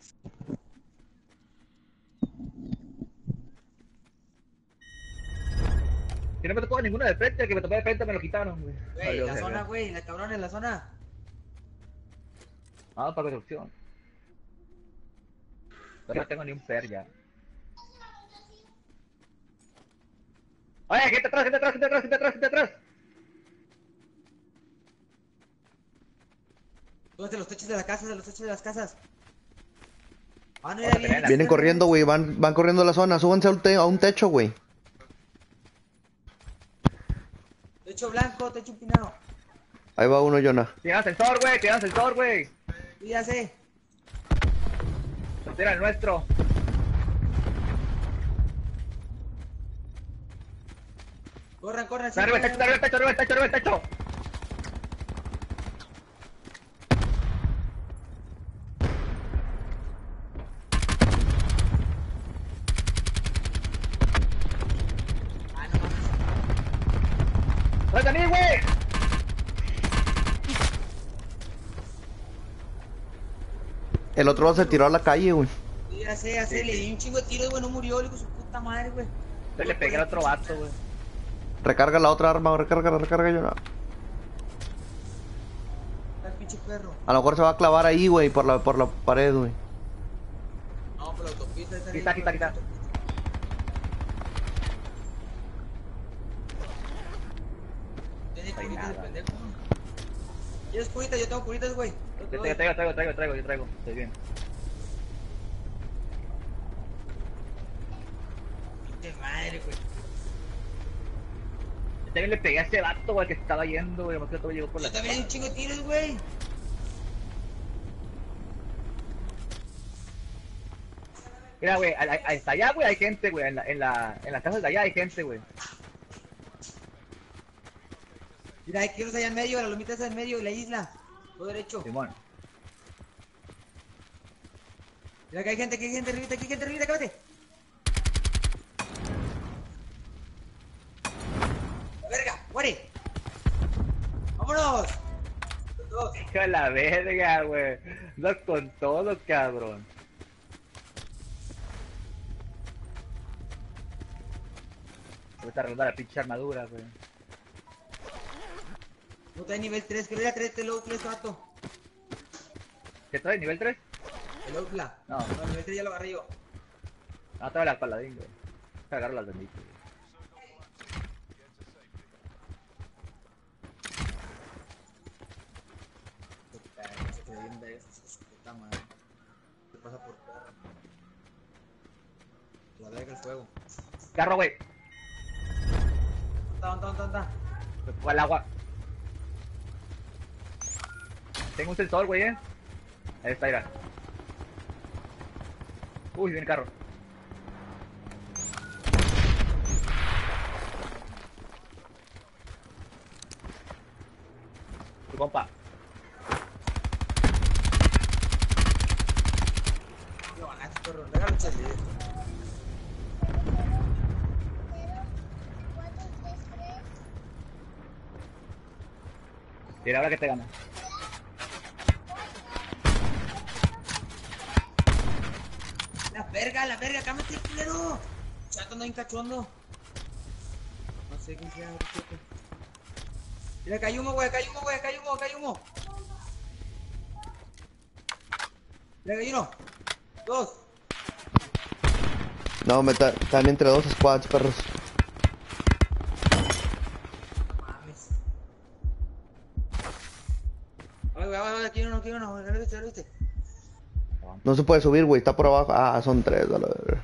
Si no me tocó ninguno de frente, el que me tocó de frente me lo quitaron, güey. Güey, Valió la verga. zona, güey, la cabrón en la zona. Vamos para construcción. Pero no tengo ni un per ya. Oye, gente atrás, gente atrás, gente atrás, gente atrás, gente atrás. Súbete los techos de la casa, de los techos de las casas. Ah, no, Vamos ya a pelear en la- Vienen corriendo, güey. Van, van corriendo a la zona. Súbanse a un, te- a un techo, güey. Techo blanco, techo empinado. Ahí va uno, Jonah. Tiran sensor, güey, tiran sensor, güey. Cuídase. Tira el nuestro. Corran, corran. Está arriba el techo, está arriba el techo, arriba el techo, arriba el techo. Ah, no mames. ¡Tras de mí, güey! El otro se tiró a la calle, güey. Cuídase, ya sé, le di un chingo de tiros, güey, no murió, le digo su puta madre, güey. Yo le pegué al otro vato, güey. Recarga la otra arma, recarga, recarga, Jonah. Está el pinche perro. A lo mejor se va a clavar ahí, güey, por la, por la pared, güey. No, por la autopista. Está Quita, quita, quita. Tiene No hay curitas de nada. pendejo. ¿Quieres curitas? Yo tengo curitas, güey. Yo traigo, traigo, traigo, traigo, traigo, yo traigo. Estoy bien. Pinche madre, güey. Yo también le pegué a ese vato, güey, que estaba yendo, güey. Más que todo llegó por la Yo también hay un chingo de tiros, güey. Mira, güey, a- a- hasta allá, güey, hay gente, güey. En, la, en, la, en las casas de allá hay gente, güey. Mira, hay tiros allá en medio, la lomita esa en medio, la isla. Todo derecho. Simón. Mira que hay gente, que hay gente arriba, que hay gente arriba, cállate. vámonos. Los dos. Hijo de la verga, güey. No con todo, cabrón. Voy a estar arreglando la pinche armadura, güey. No trae nivel tres, que era tres, el outla este vato. ¿Qué trae? ¿Nivel tres? El outla. No. No, el nivel tres ya lo agarré yo. No, trae la paladín, güey. Agarro las de mí, güey. Puta, se quedó bien de eso, su puta madre. ¿Qué pasa por perro? La verga el fuego. Carro, güey. ¿Dónde está? ¿Dónde está? ¿Dónde está? Se fue al agua. Tengo un sensor, güey, eh. Ahí está, mira. Uy, viene el carro. Tu compa. Lo ganaste, perro. Déjalo, chale. Mira, ahora que te gana. La verga, la verga, cámate, culero. Chato anda bien cachondo. No sé quién sea, chato. Mira, acá hay humo, güey, acá hay humo, güey, acá hay humo, acá hay humo. Mira, acá hay uno. Dos. No, me ta- están entre dos squads, perros. No mames. Ay, güey, ay, aquí hay uno, aquí hay uno. ¿Ya lo viste, ya lo viste? No se puede subir, güey, está por abajo. Ah, son tres, a la verga.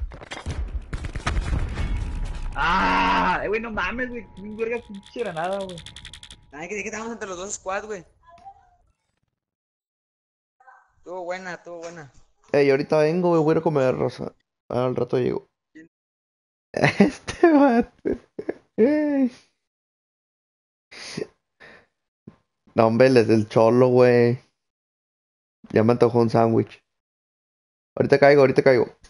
¡Ah! Eh, güey, no mames, güey. Ni verga pinche granada, güey. Ay, que dije que estábamos entre los dos squads, güey. Estuvo buena, estuvo buena. Ey, ahorita vengo, güey, voy a ir a comer, Rosa. Al rato llego. Este vato. Ey. No, hombre, el del cholo, güey. Ya me antojó un sándwich. Ahorita caigo, ahorita caigo.